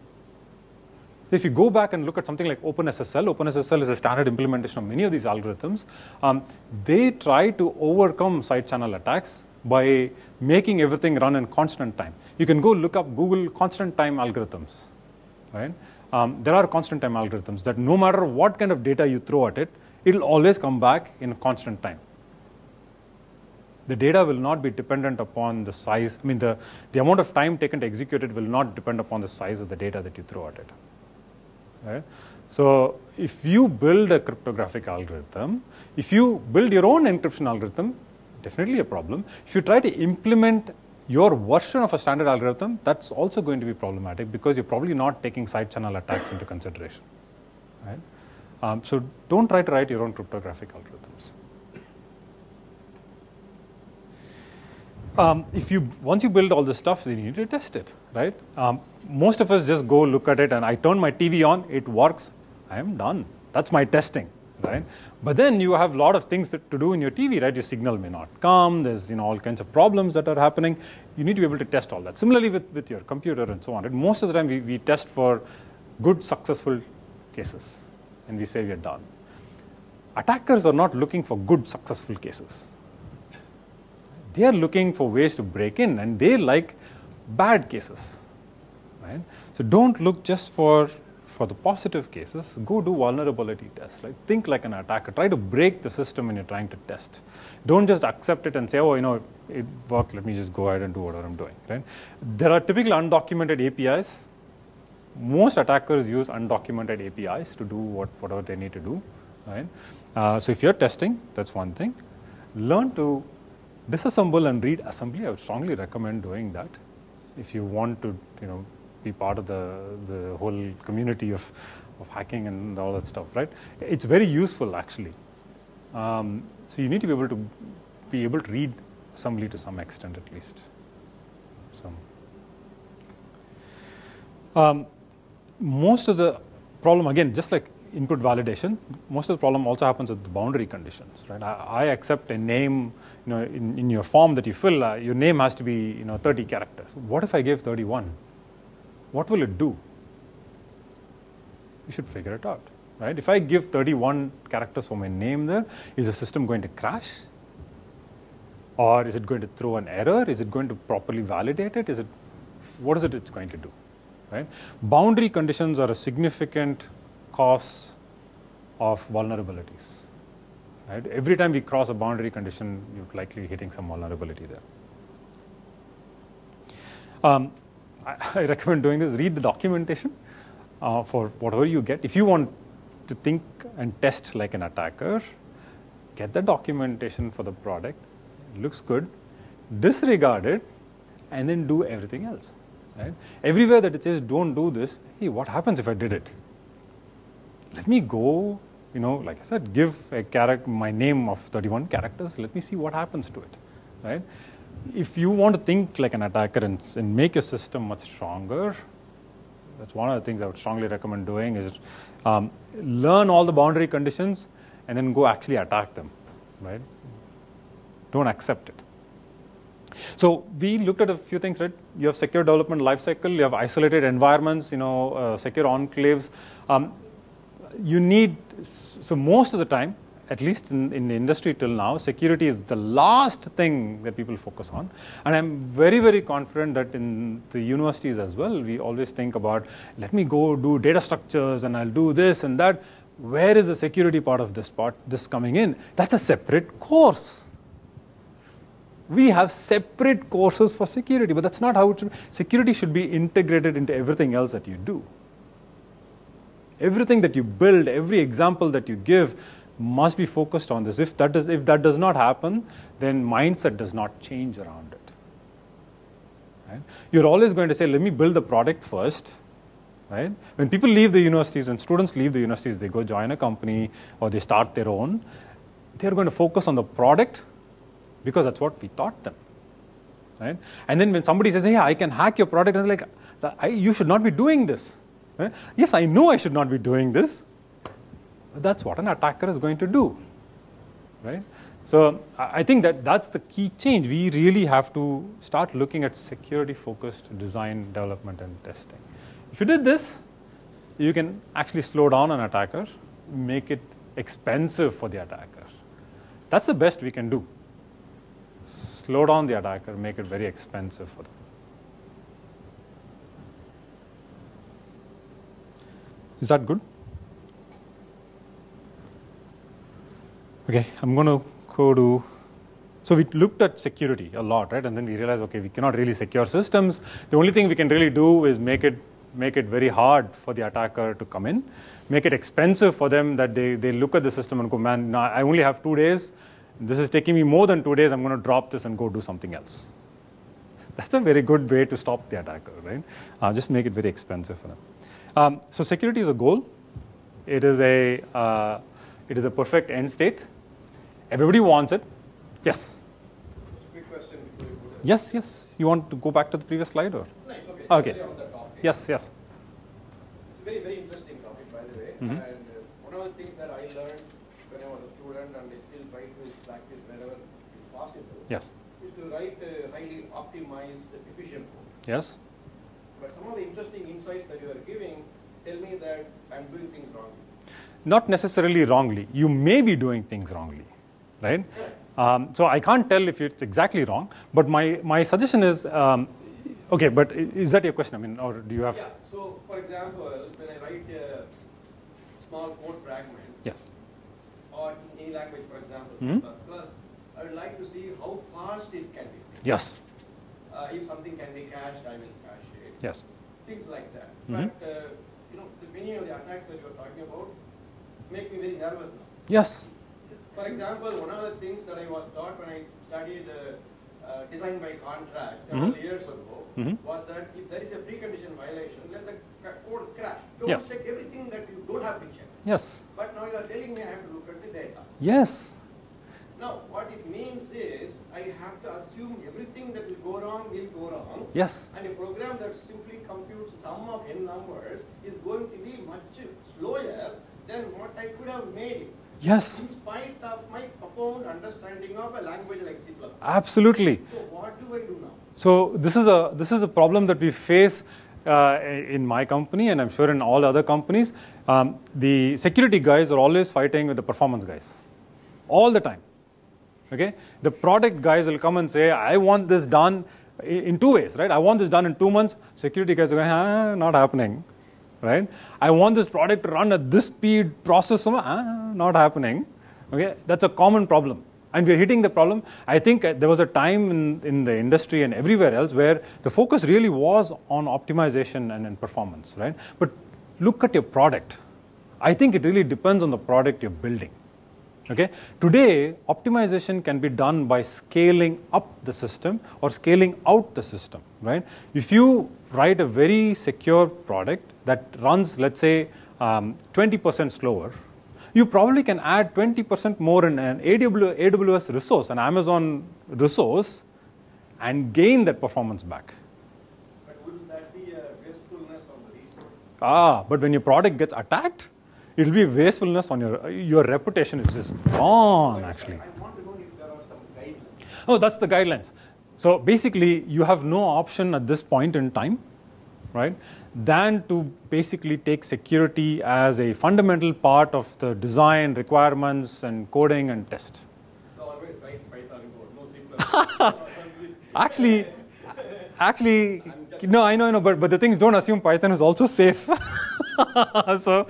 If you go back and look at something like OpenSSL, OpenSSL is a standard implementation of many of these algorithms. Um, they try to overcome side channel attacks by making everything run in constant time. You can go look up Google constant time algorithms, right? Um, there are constant time algorithms that no matter what kind of data you throw at it, it'll always come back in constant time. The data will not be dependent upon the size. I mean, the, the amount of time taken to execute it will not depend upon the size of the data that you throw at it. Right? So if you build a cryptographic algorithm, if you build your own encryption algorithm, definitely a problem. If you try to implement your version of a standard algorithm, that's also going to be problematic because you're probably not taking side channel attacks into consideration. Right? Um, so don't try to write your own cryptographic algorithms. Um, if you once you build all this stuff, then you need to test it, right? Um, most of us just go look at it, and I turn my T V on, it works, I am done. That's my testing, right? But then you have a lot of things that, to do in your T V, right? Your signal may not come. There's you know all kinds of problems that are happening. You need to be able to test all that. Similarly with, with your computer and so on. Right? Most of the time we, we test for good successful cases, and we say we are done. Attackers are not looking for good successful cases. They are looking for ways to break in, and they like bad cases, right? So don't look just for, for the positive cases. Go do vulnerability tests, right? Think like an attacker. Try to break the system when you're trying to test. Don't just accept it and say, oh, you know, it worked, let me just go ahead and do whatever I'm doing, right? There are typically undocumented A P Is. Most attackers use undocumented A P Is to do what, whatever they need to do, right? Uh, so if you're testing, that's one thing. Learn to disassemble and read assembly. I would strongly recommend doing that if you want to, you know, be part of the, the whole community of, of hacking and all that stuff, right? It's very useful, actually. Um, so you need to be able to be able to read assembly to some extent, at least. So, um, most of the problem, again, just like input validation, most of the problem also happens with the boundary conditions, right? I, I accept a name, you know, in, in your form that you fill, uh, your name has to be, you know, thirty characters. What if I give thirty-one? What will it do? You should figure it out, right? If I give thirty-one characters for my name there, is the system going to crash? Or is it going to throw an error? Is it going to properly validate it? Is it, what is it it's going to do, right? Boundary conditions are a significant cause of vulnerabilities, right? Every time we cross a boundary condition, you're likely hitting some vulnerability there. Um, I, I recommend doing this. Read the documentation uh, for whatever you get. If you want to think and test like an attacker, get the documentation for the product. It looks good. Disregard it, and then do everything else. Right? Everywhere that it says don't do this, hey, what happens if I did it? Let me go, you know, like I said, give a character my name of thirty-one characters. Let me see what happens to it, right? If you want to think like an attacker and, and make your system much stronger, that's one of the things I would strongly recommend doing is um, learn all the boundary conditions and then go actually attack them, right? Don't accept it. So we looked at a few things, right? You have secure development lifecycle, you have isolated environments, you know, uh, secure enclaves. Um, you need, so most of the time, at least in, in the industry till now, security is the last thing that people focus on. And I'm very, very confident that in the universities as well, we always think about, let me go do data structures and I'll do this and that. Where is the security part of this part, this coming in? That's a separate course. We have separate courses for security, but that's not how it should be. Security should be integrated into everything else that you do. Everything that you build, every example that you give must be focused on this. If that does, if that does not happen, then mindset does not change around it. Right? You're always going to say, let me build the product first. Right? When people leave the universities and students leave the universities, they go join a company or they start their own, they're going to focus on the product because that's what we taught them. Right? And then when somebody says, hey, I can hack your product, and it's like, I, you should not be doing this. Right? Yes, I know I should not be doing this. But that's what an attacker is going to do. Right? So I think that that's the key change. We really have to start looking at security-focused design, development, and testing. If you did this, you can actually slow down an attacker, make it expensive for the attacker. That's the best we can do. Slow down the attacker, make it very expensive for them. Is that good? Okay, I'm going to go to, so we looked at security a lot, right? And then we realized, okay, we cannot really secure systems. The only thing we can really do is make it make it very hard for the attacker to come in, make it expensive for them that they, they look at the system and go, man, now I only have two days. This is taking me more than two days. I'm going to drop this and go do something else. That's a very good way to stop the attacker, right? Uh, just make it very expensive for them. Um, so security is a goal. It is a, uh, it is a perfect end state. Everybody wants it. Yes? Just a quick question before you go there. Yes, yes. You want to go back to the previous slide? Or? No, it's okay. Okay. Carry on the topic. Yes, yes. It's a very, very interesting topic, by the way. Mm-hmm. And uh, one of the things that I learned when I was a student, and I still try to practice wherever is possible, Yes. is to write uh, highly optimized, efficient code. Yes. But some of the interesting insights that you are giving tell me that I'm doing things wrongly. Not necessarily wrongly. You may be doing things wrongly, right? Um, so I can't tell if it's exactly wrong, but my, my suggestion is, um, okay, but is that your question? I mean, or do you have? Yeah, so for example, when I write a small code fragment, Yes. or in any language, for example, C Mm-hmm. plus plus, I would like to see how fast it can be. Yes. Uh, if something can be cached, I will cache it. Yes. Things like that. Mm-hmm. But uh, you know, the, many of the attacks that you are talking about make me very nervous now. Yes. For example, one of the things that I was taught when I studied uh, uh, design by contract several Mm-hmm. years ago Mm-hmm. was that if there is a precondition violation, let the ca- code crash. Don't Yes. check everything that you don't have to check. Yes. But now you are telling me I have to look at the data. Yes. Now, what it means is I have to assume everything that will go wrong will go wrong. Yes. And a program that simply computes sum of n numbers is going to be much slower then what I could have made it. Yes. In spite of my profound understanding of a language like C plus plus. Absolutely. So what do I do now? So this is a this is a problem that we face uh, in my company, and I'm sure in all other companies. Um, the security guys are always fighting with the performance guys, all the time. Okay, the product guys will come and say, "I want this done in two ways, right? I want this done in two months." Security guys are going, "Ah, not happening." Right? I want this product to run at this speed, process, ah, not happening. Okay, that's a common problem, and we're hitting the problem. I think there was a time in, in the industry and everywhere else where the focus really was on optimization and, and performance, right? But look at your product. I think it really depends on the product you're building. Okay, today optimization can be done by scaling up the system or scaling out the system, right? If you write a very secure product that runs, let's say, um, twenty percent slower, you probably can add twenty percent more in an A W S resource, an Amazon resource, and gain that performance back. But wouldn't that be a wastefulness of the resource? Ah, but when your product gets attacked, it will be wastefulness on your, your reputation is just gone, actually. I want to know if there are some guidelines. Oh, that's the guidelines. So basically, you have no option at this point in time, right, than to basically take security as a fundamental part of the design, requirements, and coding and test. So always write Python code, no C plus plus. Actually, actually, no, I know, I know, but, but the things don't assume Python is also safe. So,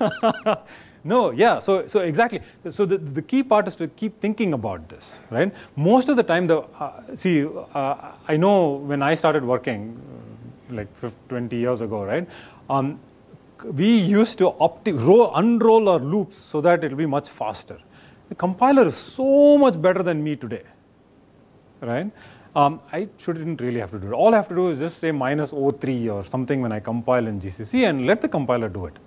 no, yeah, so, so exactly. So the, the key part is to keep thinking about this, right? Most of the time, the uh, see, uh, I know when I started working, uh, like twenty years ago, right? Um, we used to opti roll, unroll our loops so that it will be much faster. The compiler is so much better than me today, right? Um, I shouldn't really have to do it. All I have to do is just say minus O three or something when I compile in G C C and let the compiler do it.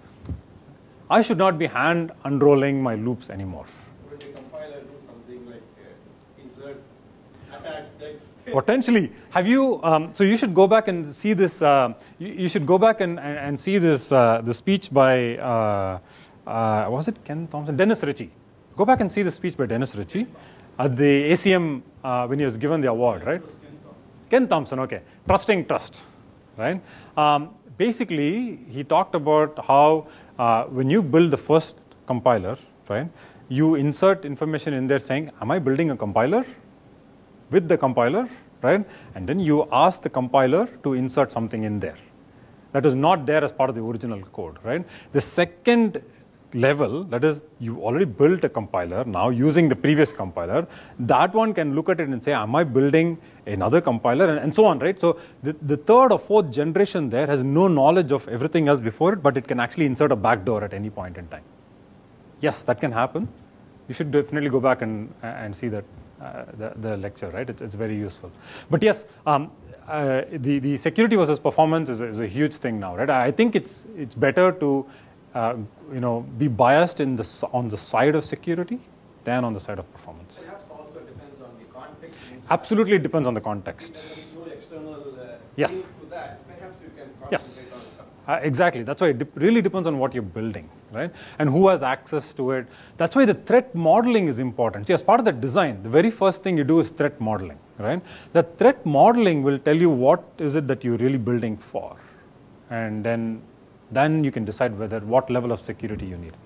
I should not be hand unrolling my loops anymore. Would the compiler do something like uh, insert, attack, text? Potentially. Have you, um, so you should go back and see this, uh, you, you should go back and, and, and see this, uh, the speech by, uh, uh, was it Ken Thompson? Dennis Ritchie. Go back and see the speech by Dennis Ritchie at the A C M uh, when he was given the award, right? Ken Thompson, okay. Trusting trust, right? Um, basically, he talked about how uh, when you build the first compiler, right, you insert information in there saying, am I building a compiler? With the compiler, right? And then you ask the compiler to insert something in there that is not there as part of the original code, right? The second level, that is, you already built a compiler, now using the previous compiler, that one can look at it and say, am I building another compiler, and, and so on, right? So the, the third or fourth generation there has no knowledge of everything else before it, but it can actually insert a backdoor at any point in time. Yes, that can happen. You should definitely go back and, and see that, uh, the, the lecture, right? It's, it's very useful. But yes, um, uh, the, the security versus performance is a, is a huge thing now, right? I think it's, it's better to Uh, you know, be biased in the, on the side of security than on the side of performance. Perhaps also depends on the context. Absolutely depends on the context. If there is no external uh, Yes. link to that, perhaps you can concentrate Yes. on stuff. Uh, exactly. That's why it de really depends on what you're building, right? And who has access to it. That's why the threat modeling is important. See, as part of the design, the very first thing you do is threat modeling, right? The threat modeling will tell you what is it that you're really building for. And then then you can decide whether what level of security you need.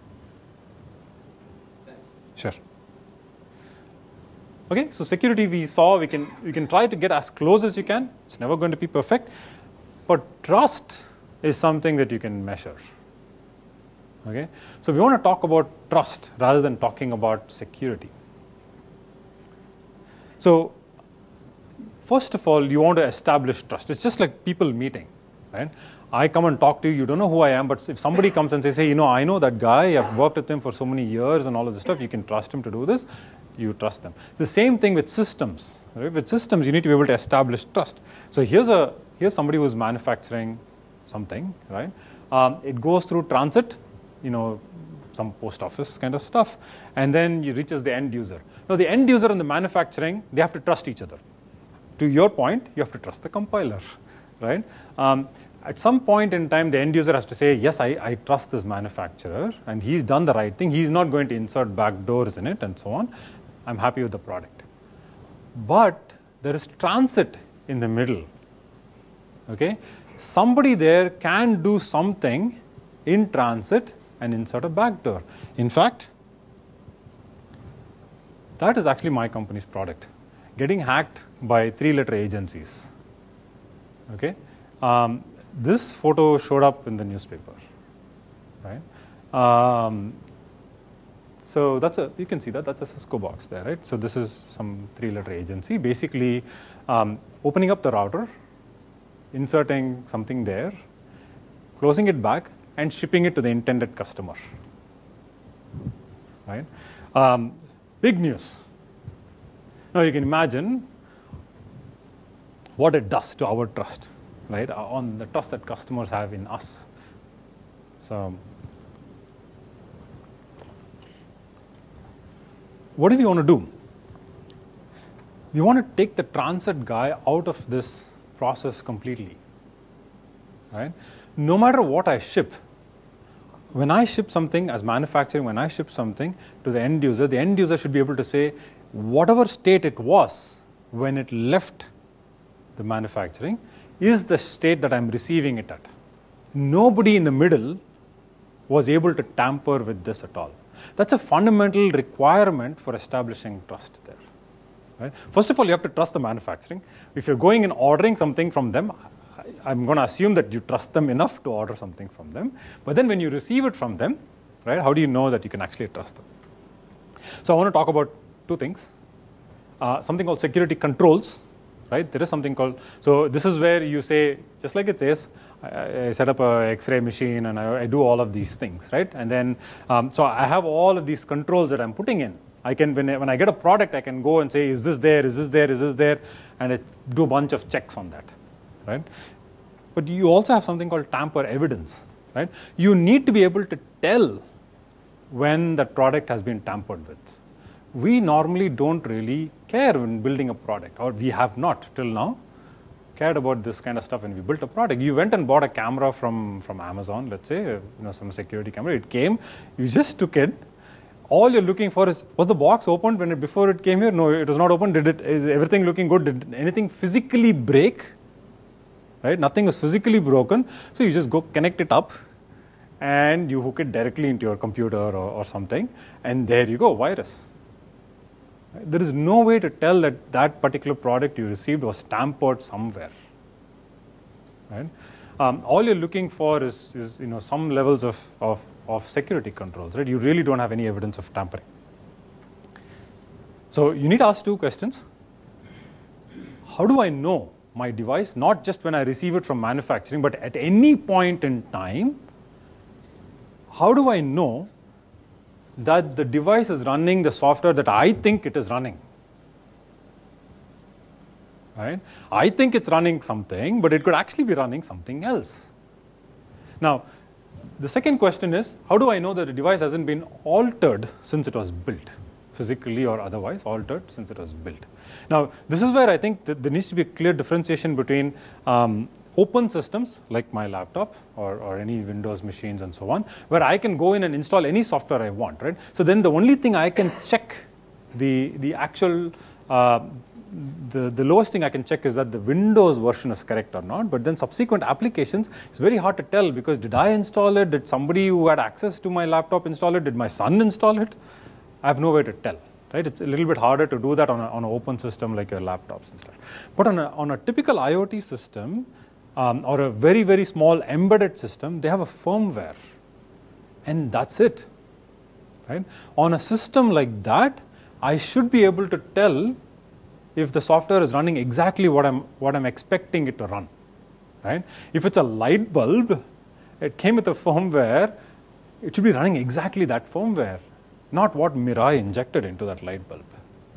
Thanks. Sure. Okay, so security we saw, we can, we can try to get as close as you can. It's never going to be perfect. But trust is something that you can measure. Okay, so we want to talk about trust rather than talking about security. So first of all, you want to establish trust. It's just like people meeting, right? I come and talk to you, you don't know who I am, but if somebody comes and says, hey, you know, I know that guy, I've worked with him for so many years and all of this stuff, you can trust him to do this, you trust them. The same thing with systems, right? With systems, you need to be able to establish trust. So here's, a, here's somebody who's manufacturing something, right? Um, it goes through transit, you know, some post office kind of stuff, and then it reaches the end user. Now, the end user and the manufacturing, they have to trust each other. To your point, you have to trust the compiler, right? Um, at some point in time, the end user has to say, yes, I, I trust this manufacturer, and he's done the right thing. He's not going to insert backdoors in it and so on. I'm happy with the product. But there is transit in the middle. Okay? Somebody there can do something in transit and insert a backdoor. In fact, that is actually my company's product, getting hacked by three-letter agencies. Okay? Um, this photo showed up in the newspaper, right? Um, so that's a, you can see that, that's a Cisco box there, right? So this is some three-letter agency, basically um, opening up the router, inserting something there, closing it back, and shipping it to the intended customer, right? Um, big news. Now you can imagine what it does to our trust, right? On the trust that customers have in us. So what do we want to do? We want to take the transit guy out of this process completely, right? No matter what I ship, when I ship something as manufacturing, when I ship something to the end user, the end user should be able to say whatever state it was when it left the manufacturing is the state that I'm receiving it at. Nobody in the middle was able to tamper with this at all. That's a fundamental requirement for establishing trust there. Right? First of all, you have to trust the manufacturing. If you're going and ordering something from them, I'm going to assume that you trust them enough to order something from them. But then when you receive it from them, right, how do you know that you can actually trust them? So I want to talk about two things. Uh, something called security controls, right? There is something called, so this is where you say, just like it says, I, I set up a X-ray machine and I, I do all of these things, right? And then, um, so I have all of these controls that I'm putting in. I can, when I, when I get a product, I can go and say, is this there, is this there, is this there, and it, do a bunch of checks on that, right? But you also have something called tamper evidence, right? You need to be able to tell when that product has been tampered with. We normally don't really care when building a product, or we have not till now cared about this kind of stuff when we built a product. You went and bought a camera from, from Amazon, let's say, you know, some security camera. It came, you just took it. All you're looking for is, was the box opened when it, before it came here? No, it was not open. Did it, is everything looking good? Did anything physically break? Right? Nothing was physically broken. So you just go connect it up and you hook it directly into your computer or, or something. And there you go, virus. Right? There is no way to tell that that particular product you received was tampered somewhere. Right? Um, all you're looking for is, is you know, some levels of, of, of security controls. Right? You really don't have any evidence of tampering. So you need to ask two questions. How do I know my device, not just when I receive it from manufacturing, but at any point in time, how do I know that the device is running the software that I think it is running? Right? I think it's running something, but it could actually be running something else. Now, the second question is, how do I know that the device hasn't been altered since it was built? Physically or otherwise altered since it was built. Now, this is where I think that there needs to be a clear differentiation between um, open systems like my laptop or, or any Windows machines and so on, where I can go in and install any software I want, right? So then the only thing I can check, the, the actual, uh, the, the lowest thing I can check is that the Windows version is correct or not, but then subsequent applications, it's very hard to tell because did I install it? Did somebody who had access to my laptop install it? Did my son install it? I have no way to tell, right? It's a little bit harder to do that on, a, on an open system like your laptops and stuff. But on a, on a typical IoT system um, or a very, very small embedded system, they have a firmware and that's it, right? On a system like that, I should be able to tell if the software is running exactly what I'm, what I'm expecting it to run, right? If it's a light bulb, it came with a firmware, it should be running exactly that firmware. Not what Mirai injected into that light bulb.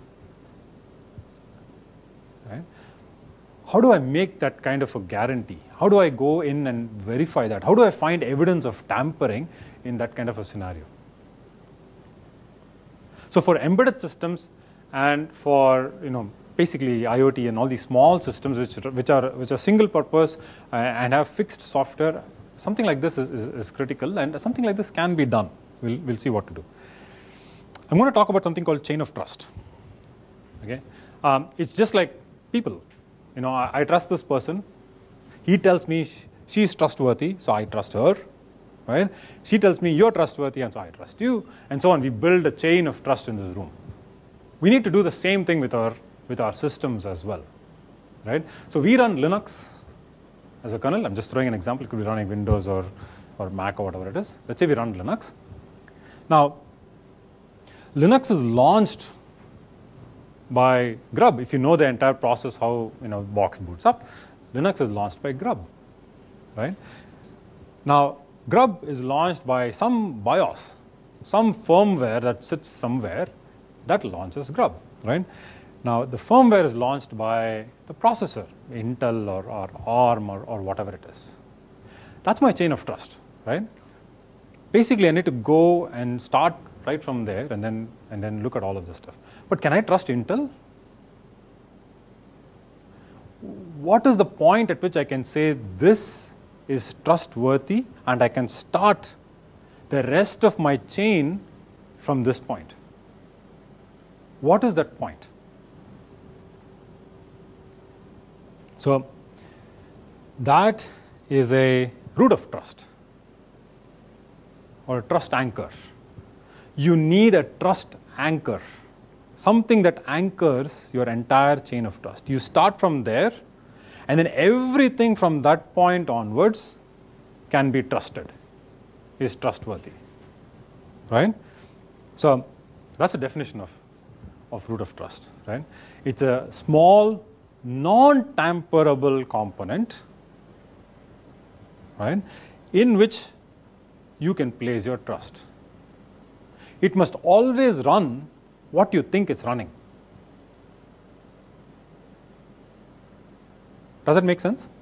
Right? How do I make that kind of a guarantee? How do I go in and verify that? How do I find evidence of tampering in that kind of a scenario? So for embedded systems and for you know basically IoT and all these small systems which which are which are single purpose uh, and have fixed software. Something like this is, is, is critical, and something like this can be done. We'll we'll see what to do. I'm going to talk about something called chain of trust. Okay, um, it's just like people. You know, I, I trust this person. He tells me sh she's trustworthy, so I trust her. Right? She tells me you're trustworthy, and so I trust you, and so on. We build a chain of trust in this room. We need to do the same thing with our with our systems as well, right? So we run Linux as a kernel. I'm just throwing an example. It could be running Windows or or Mac or whatever it is. Let's say we run Linux. Now, Linux is launched by Grub. If you know the entire process, how you know box boots up, Linux is launched by Grub, right? Now, Grub is launched by some BIOS, some firmware that sits somewhere that launches Grub, right? Now, the firmware is launched by the processor, Intel or, or ARM or, or whatever it is. That's my chain of trust, right? Basically, I need to go and start right from there and then, and then look at all of this stuff. But can I trust Intel? What is the point at which I can say this is trustworthy and I can start the rest of my chain from this point? What is that point? So that is a root of trust or a trust anchor. You need a trust anchor, something that anchors your entire chain of trust. You start from there, and then everything from that point onwards can be trusted, is trustworthy, right? So that's the definition of, of root of trust, right? It's a small, non-tamperable component, right, in which you can place your trust. It must always run what you think it's running. Does that make sense?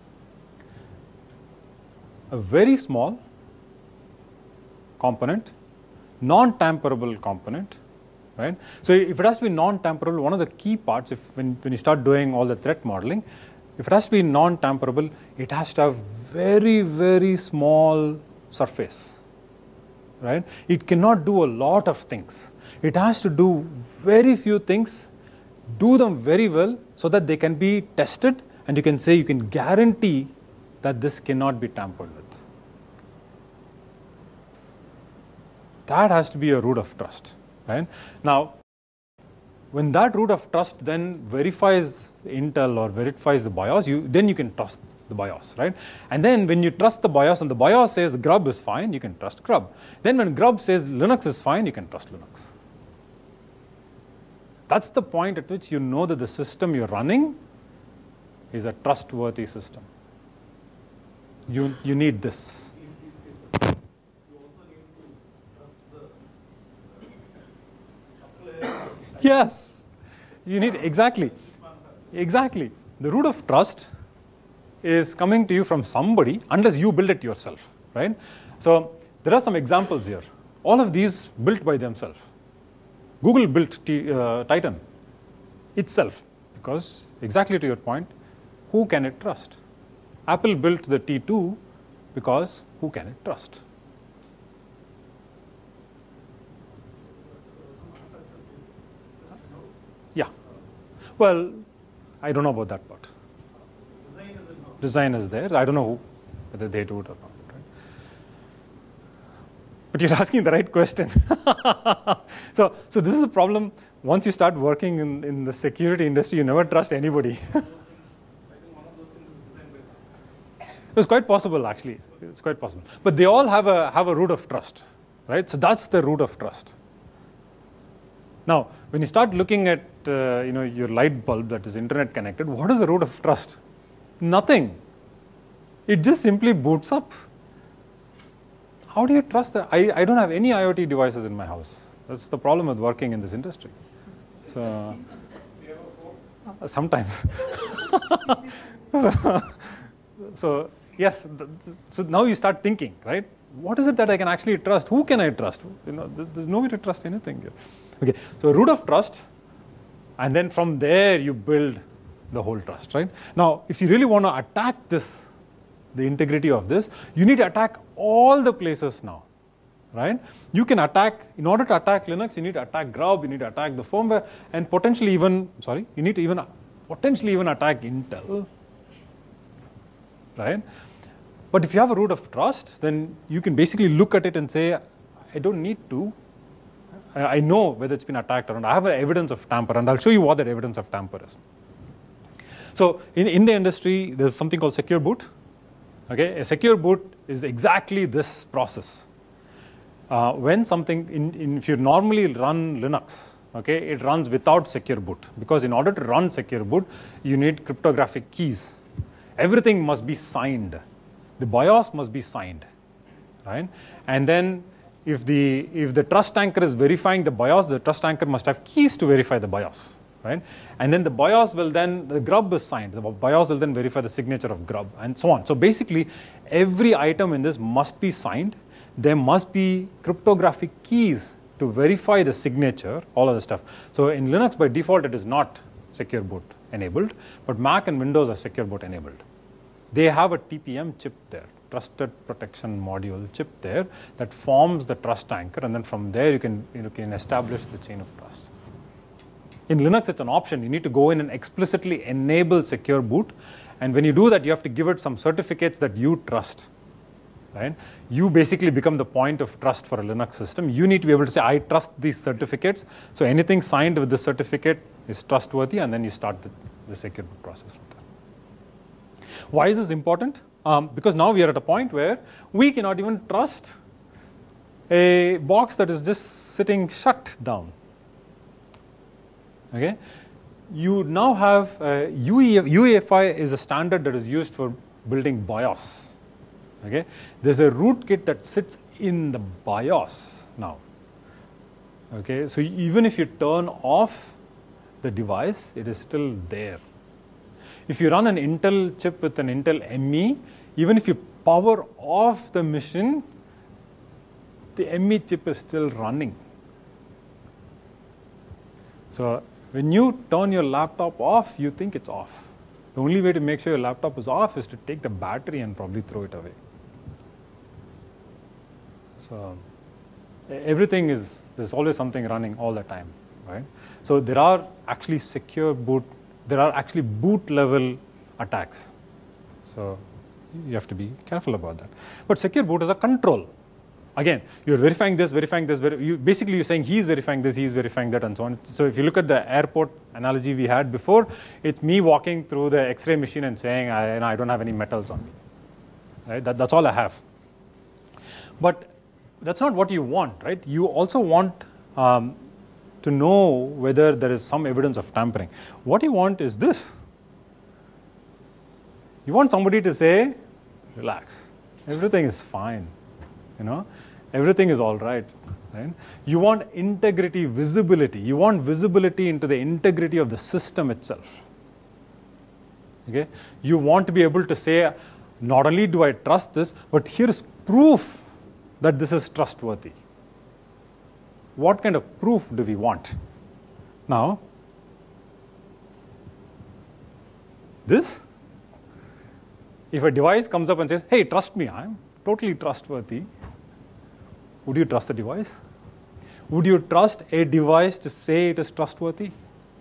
A very small component, non-tamperable component, right? So if it has to be non-tamperable, one of the key parts, if when, when you start doing all the threat modeling, if it has to be non-tamperable, it has to have very, very small surface, right? It cannot do a lot of things. It has to do very few things, do them very well so that they can be tested, and you can say you can guarantee that this cannot be tampered with. That has to be a root of trust, right? Now, when that root of trust then verifies Intel or verifies the BIOS, you, then you can trust the BIOS, right? And then when you trust the BIOS and the BIOS says Grub is fine, you can trust Grub. Then when Grub says Linux is fine, you can trust Linux. That's the point at which you know that the system you're running is a trustworthy system. You, you need this. Yes, you need, exactly, exactly. The root of trust is coming to you from somebody unless you build it yourself, right? So there are some examples here. All of these built by themselves. Google built T, uh, Titan itself because, exactly to your point, who can it trust? Apple built the T two because who can it trust? Yeah. Well, I don't know about that part. Design is, Design is there. I don't know who, whether they do it or not. Right? But you're asking the right question. so, so this is the problem. Once you start working in, in the security industry, you never trust anybody. It's quite possible, actually. It's quite possible. But they all have a, have a root of trust, right? So that's the root of trust. Now, when you start looking at uh, you know, your light bulb that is internet connected, what is the root of trust? Nothing. It just simply boots up. How do you trust that? I, I don't have any IoT devices in my house. That's the problem with working in this industry. So, do you have a phone? Sometimes. so, so, yes, so now you start thinking, right? What is it that I can actually trust? Who can I trust? You know, there's no way to trust anything here. Okay, so root of trust And then from there, you build the whole trust, right? Now, if you really want to attack this, the integrity of this, you need to attack all the places now, right? You can attack, in order to attack Linux, you need to attack Grub, you need to attack the firmware, and potentially even, sorry, you need to even, potentially even attack Intel, right? But if you have a root of trust, then you can basically look at it and say, I don't need to. I, I know whether it's been attacked or not. I have evidence of tamper, and I'll show you what that evidence of tamper is. So in, in the industry, there's something called secure boot. Okay, a secure boot is exactly this process. Uh, when something, in, in, if you normally run Linux, okay, it runs without secure boot, because in order to run secure boot, you need cryptographic keys. Everything must be signed. The BIOS must be signed, right? And then if the, if the trust anchor is verifying the BIOS, the trust anchor must have keys to verify the BIOS, right? And then the BIOS will then, the Grub is signed. The BIOS will then verify the signature of Grub, and so on. So basically, every item in this must be signed. There must be cryptographic keys to verify the signature, all of the stuff. So in Linux, by default, it is not secure boot enabled, but Mac and Windows are secure boot enabled. They have a T P M chip there, Trusted Protection Module chip there, that forms the trust anchor, and then from there you can, you know, can establish the chain of trust. In Linux, it's an option. You need to go in and explicitly enable secure boot, and when you do that, you have to give it some certificates that you trust. Right? You basically become the point of trust for a Linux system. You need to be able to say, I trust these certificates, so anything signed with this certificate is trustworthy, and then you start the, the secure boot process from there. Why is this important? Um, because now we are at a point where we cannot even trust a box that is just sitting shut down. Okay? You now have uh, U E F I is a standard that is used for building BIOS. Okay? There's a rootkit that sits in the BIOS now. Okay? So even if you turn off the device, it is still there. If you run an Intel chip with an Intel M E, even if you power off the machine, the M E chip is still running. So when you turn your laptop off, you think it's off. The only way to make sure your laptop is off is to take the battery and probably throw it away. So everything is, there's always something running all the time, right? So there are actually secure boot, there are actually boot level attacks. So you have to be careful about that. But secure boot is a control. Again, you're verifying this, verifying this, you, basically you're saying he's verifying this, he's verifying that, and so on. So if you look at the airport analogy we had before, it's me walking through the X-ray machine and saying, I, you know, I don't have any metals on me. Right? That, that's all I have. But that's not what you want, right? You also want um, to know whether there is some evidence of tampering. What you want is this. You want somebody to say, relax, everything is fine, you know, everything is all right, right? You want integrity, visibility. You want visibility into the integrity of the system itself. Okay? You want to be able to say, not only do I trust this, but here's proof that this is trustworthy. What kind of proof do we want? Now, this, if a device comes up and says, hey, trust me, I'm totally trustworthy, would you trust the device? Would you trust a device to say it is trustworthy?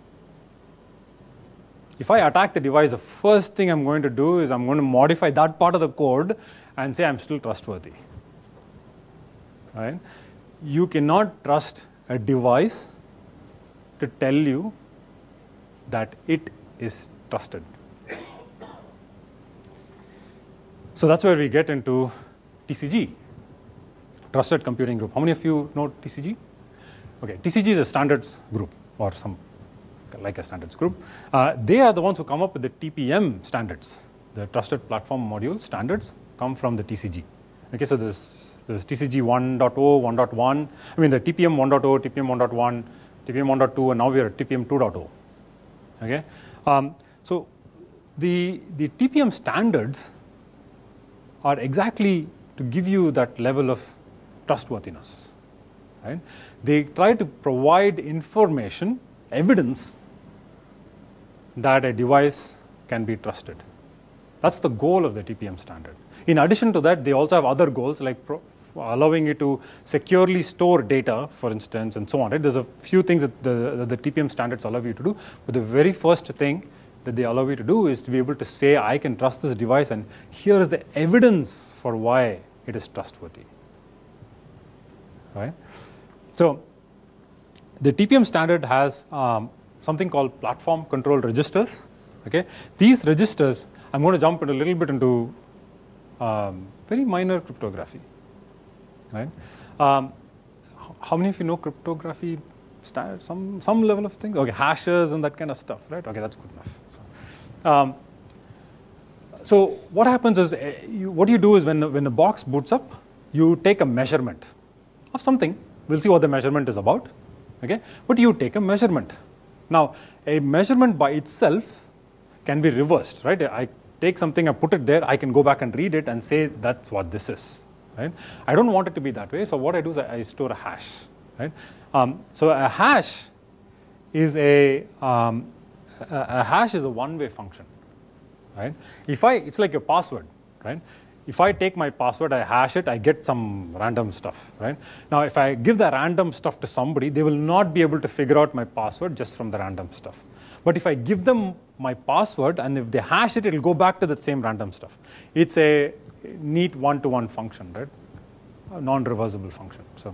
If I attack the device, the first thing I'm going to do is I'm going to modify that part of the code and say I'm still trustworthy. Right? You cannot trust a device to tell you that it is trusted. So that's where we get into T C G, Trusted Computing Group. How many of you know T C G? Okay, T C G is a standards group, or some like a standards group. Uh, they are the ones who come up with the T P M standards. The Trusted Platform Module standards come from the T C G. Okay, so there's There's T C G one point oh, one point one, I mean the T P M one point oh, T P M one point one, T P M one point two, and now we are at T P M two point oh. Okay? Um, so the, the T P M standards are exactly to give you that level of trustworthiness. Right? They try to provide information, evidence that a device can be trusted. That's the goal of the T P M standard. In addition to that, they also have other goals like pro allowing you to securely store data, for instance, and so on. Right? There's a few things that the, that the T P M standards allow you to do, but the very first thing that they allow you to do is to be able to say, I can trust this device, and here is the evidence for why it is trustworthy. Right? So the T P M standard has um, something called platform control registers. Okay? These registers, I'm going to jump in a little bit into um, very minor cryptography. Right? Um, how many of you know cryptography standard? Some some level of things. Okay, hashes and that kind of stuff, right? Okay, that's good enough. So, um, so what happens is, uh, you, what you do is when the, when the box boots up, you take a measurement of something. We'll see what the measurement is about. Okay, but you take a measurement. Now, a measurement by itself can be reversed, right? I take something, I put it there, I can go back and read it and say that's what this is. Right? I don't want it to be that way, so what I do is I, I store a hash. Right? Um, so a hash is a, um, a, a hash is a one-way function. Right? If I, it's like a password. Right? If I take my password, I hash it, I get some random stuff. Right? Now, if I give the random stuff to somebody, they will not be able to figure out my password just from the random stuff. But if I give them my password and if they hash it, it will go back to that same random stuff. It's a neat one-to-one function, right? A non-reversible function. So,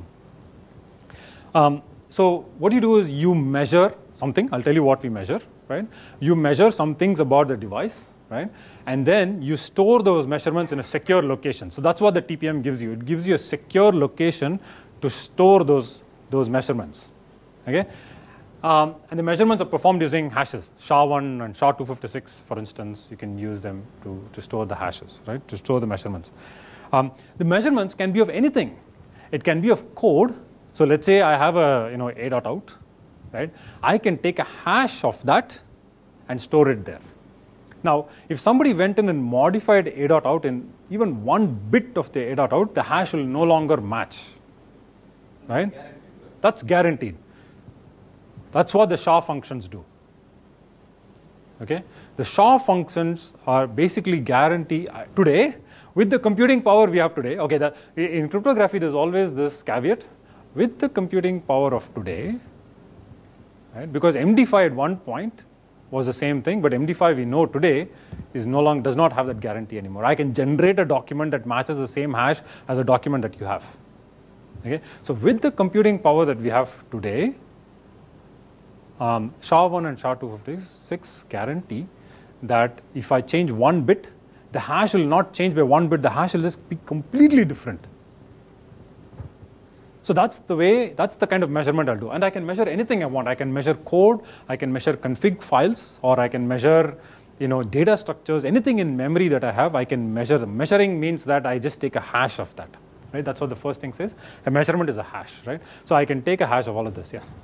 um, so what you do is you measure something. I'll tell you what we measure, right? You measure some things about the device, right? And then you store those measurements in a secure location. So that's what the T P M gives you. It gives you a secure location to store those those measurements. Okay. Um, and the measurements are performed using hashes, S H A one and S H A two fifty-six, for instance. You can use them to, to store the hashes, right, to store the measurements. Um, the measurements can be of anything. It can be of code. So let's say I have a you know a dot out, right? I can take a hash of that and store it there. Now, if somebody went in and modified a dot out in even one bit of the a dot out, the hash will no longer match, right? Guaranteed. That's guaranteed. That's what the S H A functions do. Okay, the S H A functions are basically guarantee uh, today with the computing power we have today. Okay, the, in cryptography there's always this caveat with the computing power of today, right? Because M D five at one point was the same thing, but M D five we know today is no longer does not have that guarantee anymore. I can generate a document that matches the same hash as a document that you have. Okay, so with the computing power that we have today, Um, S H A one and S H A two fifty-six guarantee that if I change one bit, the hash will not change by one bit, the hash will just be completely different. So that's the way, that's the kind of measurement I'll do. And I can measure anything I want. I can measure code, I can measure config files, or I can measure you know, data structures, anything in memory that I have, I can measure them. Measuring means that I just take a hash of that. Right? That's what the first thing says. A measurement is a hash, right? So I can take a hash of all of this, yes.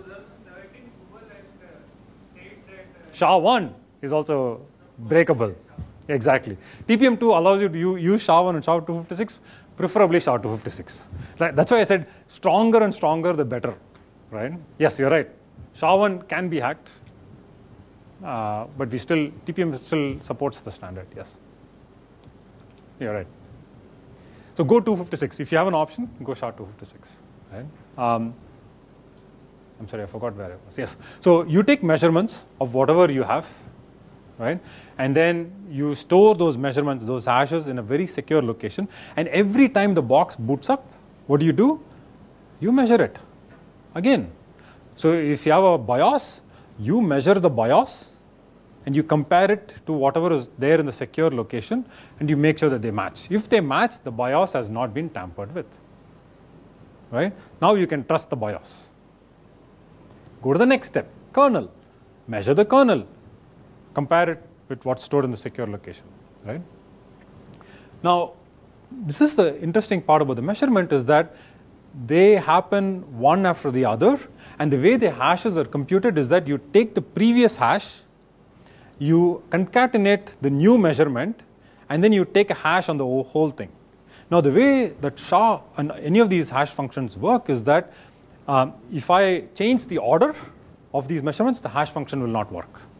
S H A one is also breakable. Exactly. T P M two allows you to use S H A one and S H A two fifty-six, preferably S H A two fifty-six. That's why I said stronger and stronger the better, right? Yes, you're right. S H A one can be hacked, uh, but we still, T P M still supports the standard, yes. You're right. So go two fifty-six. If you have an option, go S H A two fifty-six, right? Um, I'm sorry, I forgot where I was. Yes. So you take measurements of whatever you have, right? And then you store those measurements, those hashes in a very secure location. And every time the box boots up, what do you do? You measure it again. So if you have a BIOS, you measure the BIOS and you compare it to whatever is there in the secure location and you make sure that they match. If they match, the BIOS has not been tampered with, right? Now you can trust the BIOS. Go to the next step, kernel. Measure the kernel. Compare it with what's stored in the secure location, right? Now, this is the interesting part about the measurement is that they happen one after the other, and the way the hashes are computed is that you take the previous hash, you concatenate the new measurement, and then you take a hash on the whole thing. Now, the way that S H A and any of these hash functions work is that Um, if I change the order of these measurements, the hash function will not work.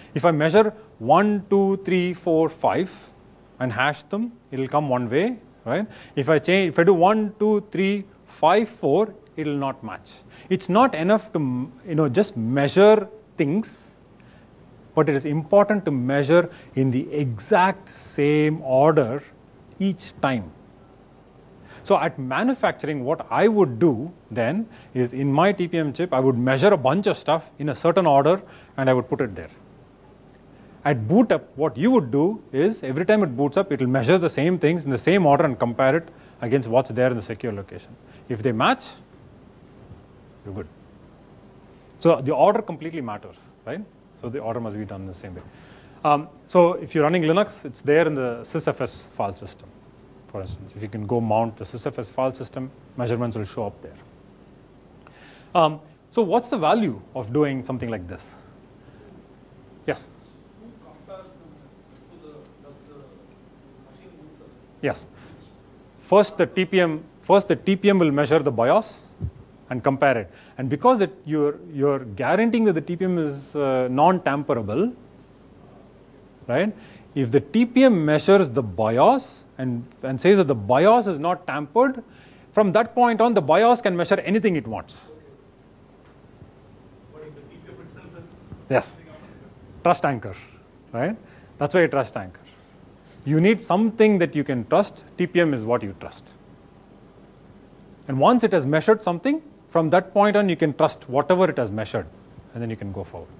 If I measure one, two, three, four, five and hash them, it will come one way, right? If I change, if I do one, two, three, five, four, it will not match. It's not enough to, you know, just measure things, but it is important to measure in the exact same order each time. So at manufacturing, what I would do then is in my T P M chip, I would measure a bunch of stuff in a certain order and I would put it there. At boot up, what you would do is every time it boots up, it will measure the same things in the same order and compare it against what's there in the secure location. If they match, you're good. So the order completely matters, right? So the order must be done in the same way. Um, so if you're running Linux, it's there in the sysfs file system. For instance, if you can go mount the sysfs file system, measurements will show up there. Um, so what's the value of doing something like this? Yes? Who compares them to the, does the machine user? Yes. First the T P M, first the T P M will measure the BIOS and compare it. And because it, you're, you're guaranteeing that the T P M is uh, non-tamperable, right? If the T P M measures the BIOS and, and says that the BIOS is not tampered, from that point on, the BIOS can measure anything it wants. But if the T P M itself is Yes. Trust anchor, right? That's why you trust anchor. You need something that you can trust. T P M is what you trust. And once it has measured something, from that point on, you can trust whatever it has measured, and then you can go forward.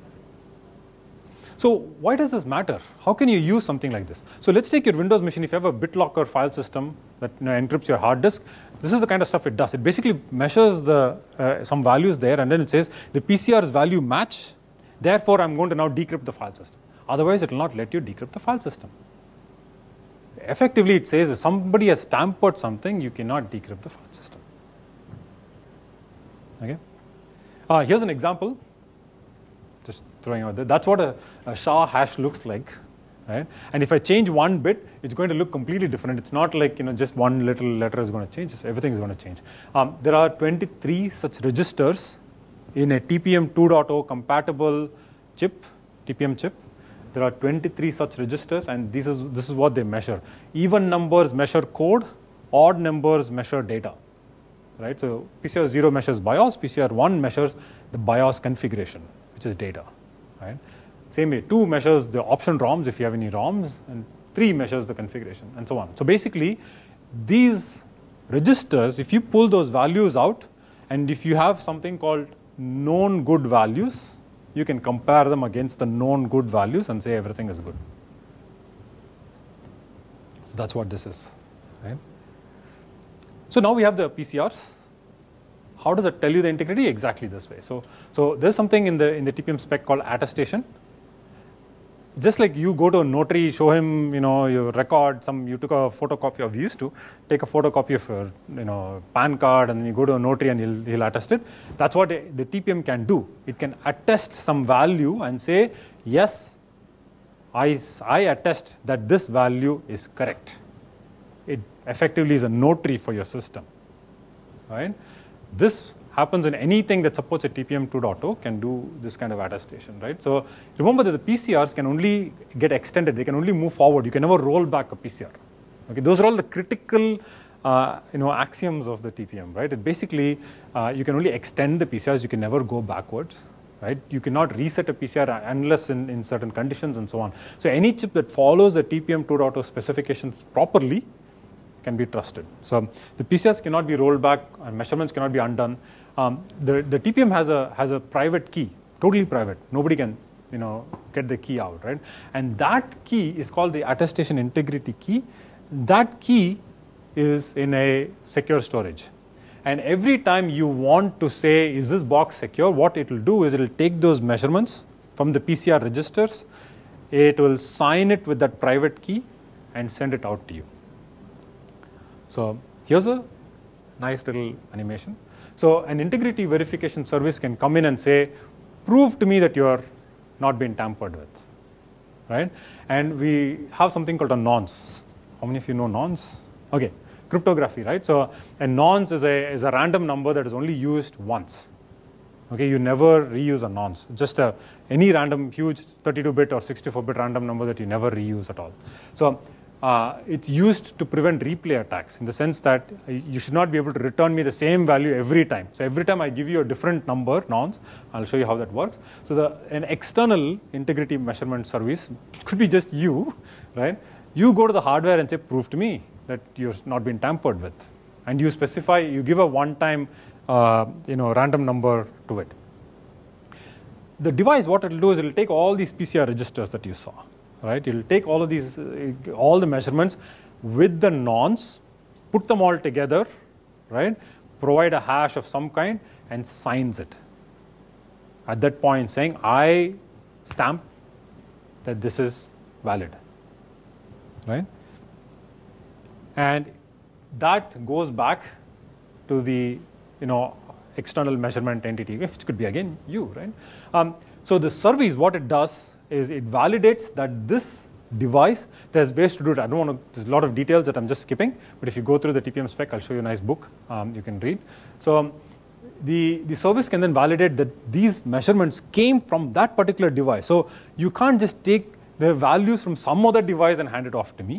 So why does this matter? How can you use something like this? So let's take your Windows machine. If you have a BitLocker file system that, you know, encrypts your hard disk, this is the kind of stuff it does. It basically measures the, uh, some values there, and then it says the P C R's value match. Therefore, I'm going to now decrypt the file system. Otherwise, it will not let you decrypt the file system. Effectively, it says if somebody has tampered something, you cannot decrypt the file system. Okay. Uh, here's an example. Just throwing out there. That's what a, a S H A hash looks like, right? And if I change one bit, it's going to look completely different. It's not like, you know, just one little letter is going to change. Everything is going to change. Um, there are twenty-three such registers in a T P M two point oh compatible chip, T P M chip. There are twenty-three such registers, and this is this is what they measure. Even numbers measure code. Odd numbers measure data. Right? So P C R zero measures BIOS. P C R one measures the BIOS configuration, which is data. Right? Same way, two measures the option ROMs if you have any ROMs, and three measures the configuration, and so on. So basically, these registers, if you pull those values out, and if you have something called known good values, you can compare them against the known good values and say everything is good. So that's what this is. Right? So now we have the P C Rs. How does it tell you the integrity? Exactly this way. So, so there's something in the in the T P M spec called attestation. Just like you go to a notary, show him, you know, your record, some you took a photocopy of, you used to take a photocopy of your, you know, PAN card, and then you go to a notary and he'll, he'll attest it. That's what the T P M can do. It can attest some value and say, yes, I, I attest that this value is correct. It effectively is a notary for your system, right? This happens in anything that supports a T P M two point oh can do this kind of attestation, right? So remember that the P C Rs can only get extended. They can only move forward. You can never roll back a P C R. Okay, those are all the critical, uh, you know, axioms of the T P M, right? It basically, uh, you can only extend the P C Rs. You can never go backwards, right? You cannot reset a P C R unless in, in certain conditions and so on. So any chip that follows the T P M two point oh specifications properly can be trusted. So the P C Rs cannot be rolled back, and measurements cannot be undone. Um, the, the T P M has a, has a private key, totally private. Nobody can, you know, get the key out, right? And that key is called the attestation integrity key. That key is in a secure storage. And every time you want to say, is this box secure, what it will do is it will take those measurements from the P C R registers, it will sign it with that private key and send it out to you. So here's a nice little animation. So an integrity verification service can come in and say, prove to me that you're not been tampered with, right? And we have something called a nonce. How many of you know nonce? Okay, cryptography, right? So a nonce is a, is a random number that is only used once, Okay, you never reuse a nonce. Just a, any random huge thirty-two bit or sixty-four bit random number that you never reuse at all. So uh, it's used to prevent replay attacks in the sense that you should not be able to return me the same value every time. So every time I give you a different number, nonce, I'll show you how that works. So the, an external integrity measurement service could be just you, right? You go to the hardware and say, prove to me that you're not been tampered with. And you specify, you give a one-time uh, you know, random number to it. The device, what it'll do is it'll take all these P C R registers that you saw, right? It'll take all of these, uh, all the measurements with the nonce, put them all together, right? Provide a hash of some kind and signs it. At that point saying, I stamp that this is valid, right? And that goes back to the, you know, external measurement entity, which could be again you, right? Um, so the service, what it does is it validates that this device, there's ways to do it. I don't want to, there's a lot of details that I'm just skipping, but if you go through the T P M spec, I'll show you a nice book um, you can read. So um, the, the service can then validate that these measurements came from that particular device. So you can't just take the values from some other device and hand it off to me.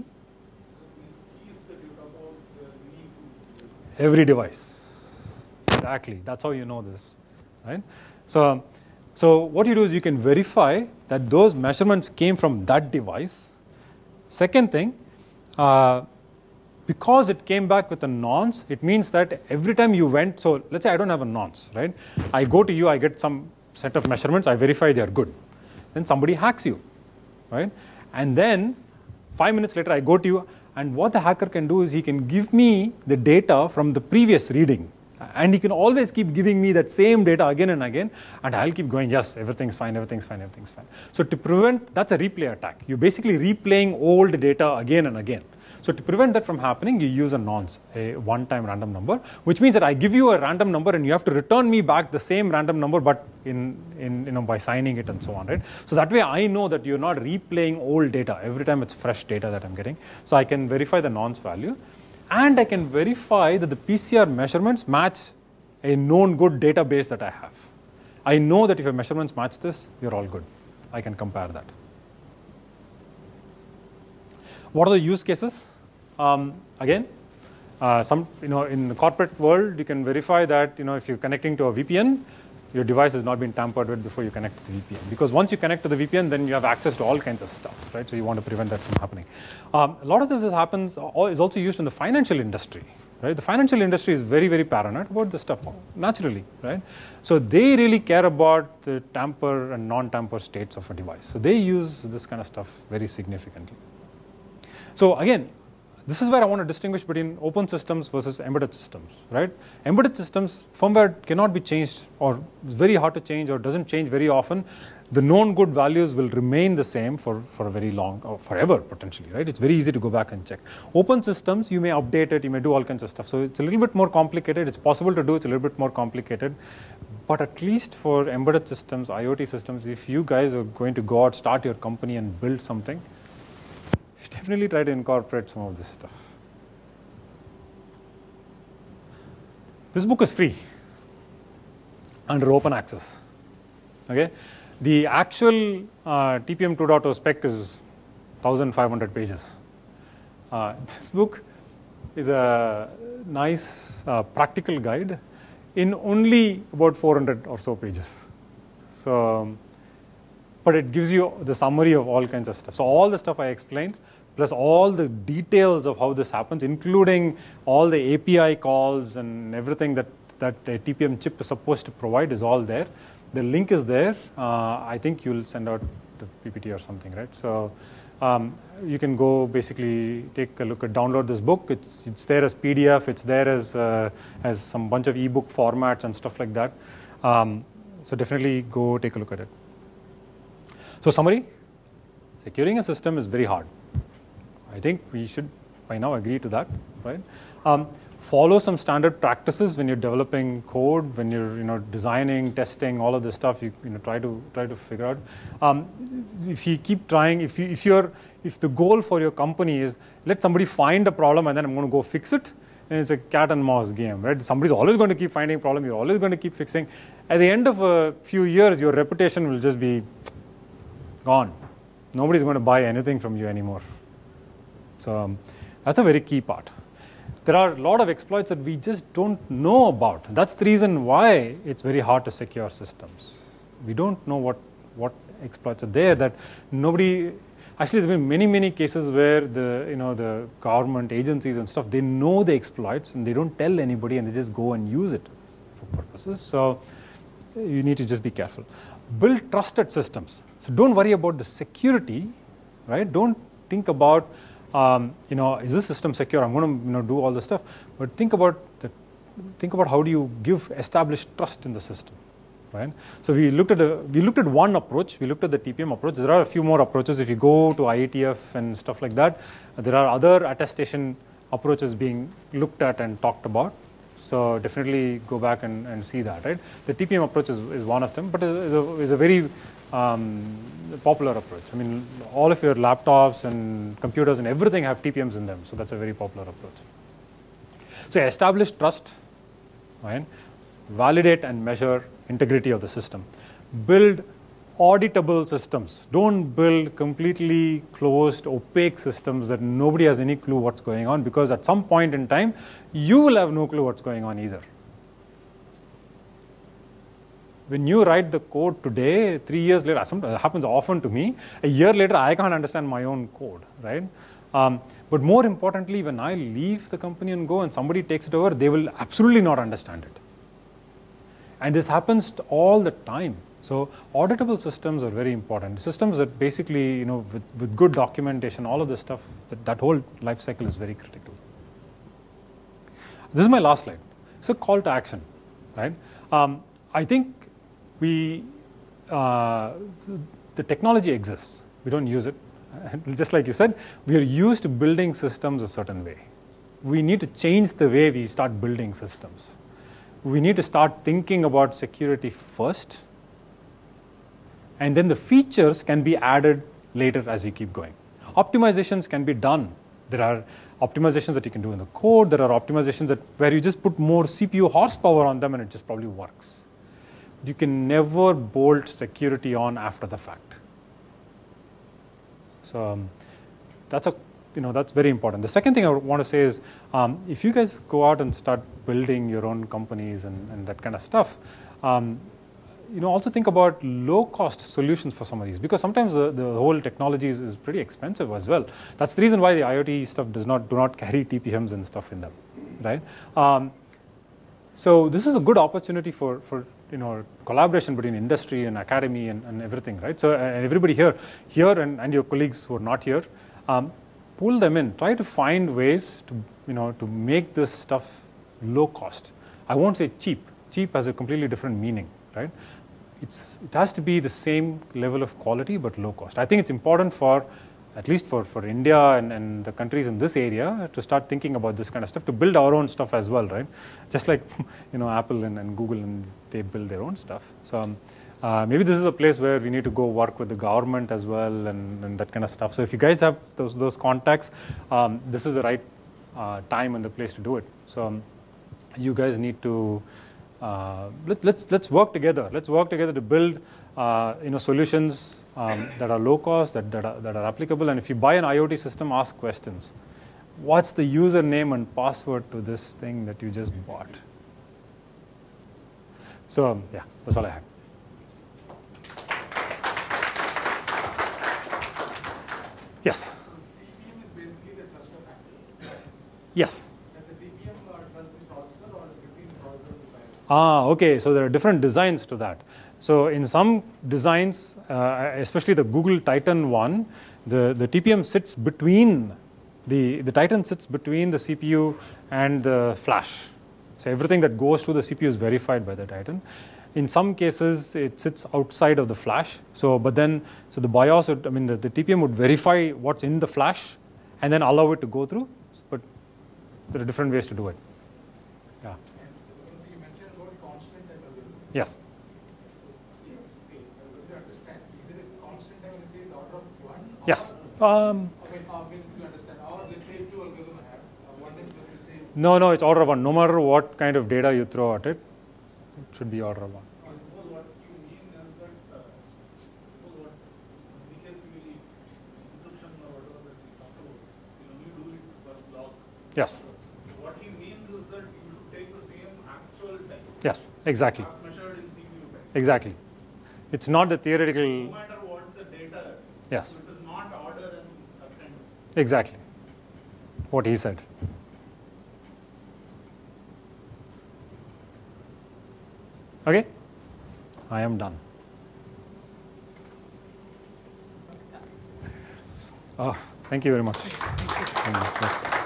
Every device. Exactly. That's how you know this, right? So, so what you do is you can verify that those measurements came from that device. Second thing, uh, because it came back with a nonce, it means that every time you went, so let's say I don't have a nonce, right? I go to you, I get some set of measurements, I verify they are good. Then somebody hacks you, right? And then five minutes later, I go to you, and what the hacker can do is he can give me the data from the previous reading. And he can always keep giving me that same data again and again, and I'll keep going, yes, everything's fine, everything's fine, everything's fine. So to prevent, that's a replay attack. You're basically replaying old data again and again. So to prevent that from happening, you use a nonce, a one-time random number, which means that I give you a random number and you have to return me back the same random number, but in, in you know, by signing it and so on, right? So that way I know that you're not replaying old data. Every time it's fresh data that I'm getting. So I can verify the nonce value. And I can verify that the P C R measurements match a known good database that I have. I know that if your measurements match this, you're all good. I can compare that. What are the use cases? Um, again, uh, some you know in the corporate world, you can verify that you know if you're connecting to a V P N, your device has not been tampered with before you connect to the V P N. Because once you connect to the V P N, then you have access to all kinds of stuff, right? So you want to prevent that from happening. Um, a lot of this happens is also used in the financial industry, right? The financial industry is very, very paranoid about this stuff, naturally, right? So they really care about the tamper and non-tamper states of a device. So they use this kind of stuff very significantly. So again, this is where I want to distinguish between open systems versus embedded systems, right? Embedded systems, firmware cannot be changed, or it's very hard to change, or doesn't change very often. The known good values will remain the same for, for a very long, or forever potentially, right? It's very easy to go back and check. Open systems, you may update it, you may do all kinds of stuff. So it's a little bit more complicated. It's possible to do, it's a little bit more complicated. But at least for embedded systems, IoT systems, if you guys are going to go out, start your company and build something, definitely try to incorporate some of this stuff. This book is free under open access. Okay, the actual uh, T P M two point oh spec is one thousand five hundred pages. Uh, this book is a nice uh, practical guide in only about four hundred or so pages. So, um, but it gives you the summary of all kinds of stuff. So all the stuff I explained, plus all the details of how this happens, including all the A P I calls and everything that, that a T P M chip is supposed to provide is all there. The link is there. Uh, I think you'll send out the P P T or something, right? So um, you can go basically take a look at, download this book. It's, it's there as P D F. It's there as, uh, as some bunch of ebook formats and stuff like that. Um, so definitely go take a look at it. So summary, securing a system is very hard. I think we should by now agree to that, right? Um, follow some standard practices when you're developing code, when you're you know designing, testing, all of this stuff. You you know try to try to figure out. Um, if you keep trying, if you if you're if the goal for your company is let somebody find a problem and then I'm going to go fix it, then it's a cat and mouse game, right? Somebody's always going to keep finding problem. You're always going to keep fixing. At the end of a few years, your reputation will just be gone. Nobody's going to buy anything from you anymore. So um, that's a very key part. There are a lot of exploits that we just don't know about. That's the reason why it's very hard to secure systems. We don't know what, what exploits are there that nobody, actually there have been many, many cases where the, you know, the government agencies and stuff, they know the exploits and they don't tell anybody and they just go and use it for purposes. So you need to just be careful. Build trusted systems. So don't worry about the security, right? Don't think about, um, you know, is this system secure? I'm going to, you know, do all this stuff. But think about the, think about how do you give established trust in the system, right? So we looked at a, we looked at one approach. We looked at the T P M approach. There are a few more approaches. If you go to I A T F and stuff like that, there are other attestation approaches being looked at and talked about. So definitely go back and, and see that, right? The T P M approach is, is one of them, but is a, is a very um, popular approach. I mean, all of your laptops and computers and everything have T P Ms in them, so that's a very popular approach. So establish trust, right? Validate and measure integrity of the system. Build auditable systems. Don't build completely closed, opaque systems that nobody has any clue what's going on, because at some point in time, you will have no clue what's going on either. When you write the code today, three years later, it happens often to me, a year later, I can't understand my own code, right? Um, but more importantly, when I leave the company and go and somebody takes it over, they will absolutely not understand it. And this happens all the time. So auditable systems are very important. Systems that basically, you know, with, with good documentation, all of this stuff, that, that whole life cycle is very critical. This is my last slide. It's a call to action, right? Um, I think we, uh, the technology exists. We don't use it. Just like you said, we are used to building systems a certain way. We need to change the way we start building systems. We need to start thinking about security first, and then the features can be added later as you keep going. Optimizations can be done. There are optimizations that you can do in the code. There are optimizations that where you just put more C P U horsepower on them and it just probably works. You can never bolt security on after the fact. So um, that's a, you know, that's very important. The second thing I want to say is, um, if you guys go out and start building your own companies and, and that kind of stuff, um, you know, also think about low-cost solutions for some of these, because sometimes the, the whole technology is, is pretty expensive as well. That's the reason why the IoT stuff does not do not carry T P Ms and stuff in them, right? Um, so this is a good opportunity for for you know collaboration between industry and academy and, and everything, right? So and everybody here, here and, and your colleagues who are not here, um, pull them in. Try to find ways to you know to make this stuff low cost. I won't say cheap. Cheap has a completely different meaning, right? It's, it has to be the same level of quality but low cost. I think it's important for, at least for, for India and, and the countries in this area, to start thinking about this kind of stuff, to build our own stuff as well, right? Just like you know Apple and, and Google, and they build their own stuff. So um, uh, maybe this is a place where we need to go work with the government as well and, and that kind of stuff. So if you guys have those, those contacts, um, this is the right uh, time and the place to do it. So um, you guys need to Uh, let, let's let's work together. Let's work together to build uh, you know solutions um, that are low cost, that that are, that are applicable. And if you buy an IoT system, ask questions. What's the username and password to this thing that you just bought? So um, yeah, that's all I had. Yes. T P M is basically the cluster factor. Yes. Ah, okay, so there are different designs to that. So in some designs, uh, especially the Google Titan one, the, the T P M sits between, the, the Titan sits between the C P U and the flash. So everything that goes to the C P U is verified by the Titan. In some cases, it sits outside of the flash. So, but then, so the BIOS, would, I mean, the, the T P M would verify what's in the flash and then allow it to go through. But there are different ways to do it. Yeah. Yes. So, okay, I'm going to understand. So, is it a constant time when you say is order of one? Yes. Um, Okay, uh, basically understand. Or let's say if two algorithm I have, uh, one is let's say No, no, it's order of one. No matter what kind of data you throw at it, it should be order of one. I suppose what you mean is that, uh, suppose what, because we encryption or whatever that we talked about, we only do it per block. Yes. So what he means is that you should take the same actual time. Yes, exactly. As measured in C P U time. Exactly. It's not the theoretical. No matter what the data is. Yes. So it is not order and append. Exactly. What he said. Okay? I am done. Oh, thank you very much. Thank you. Yes.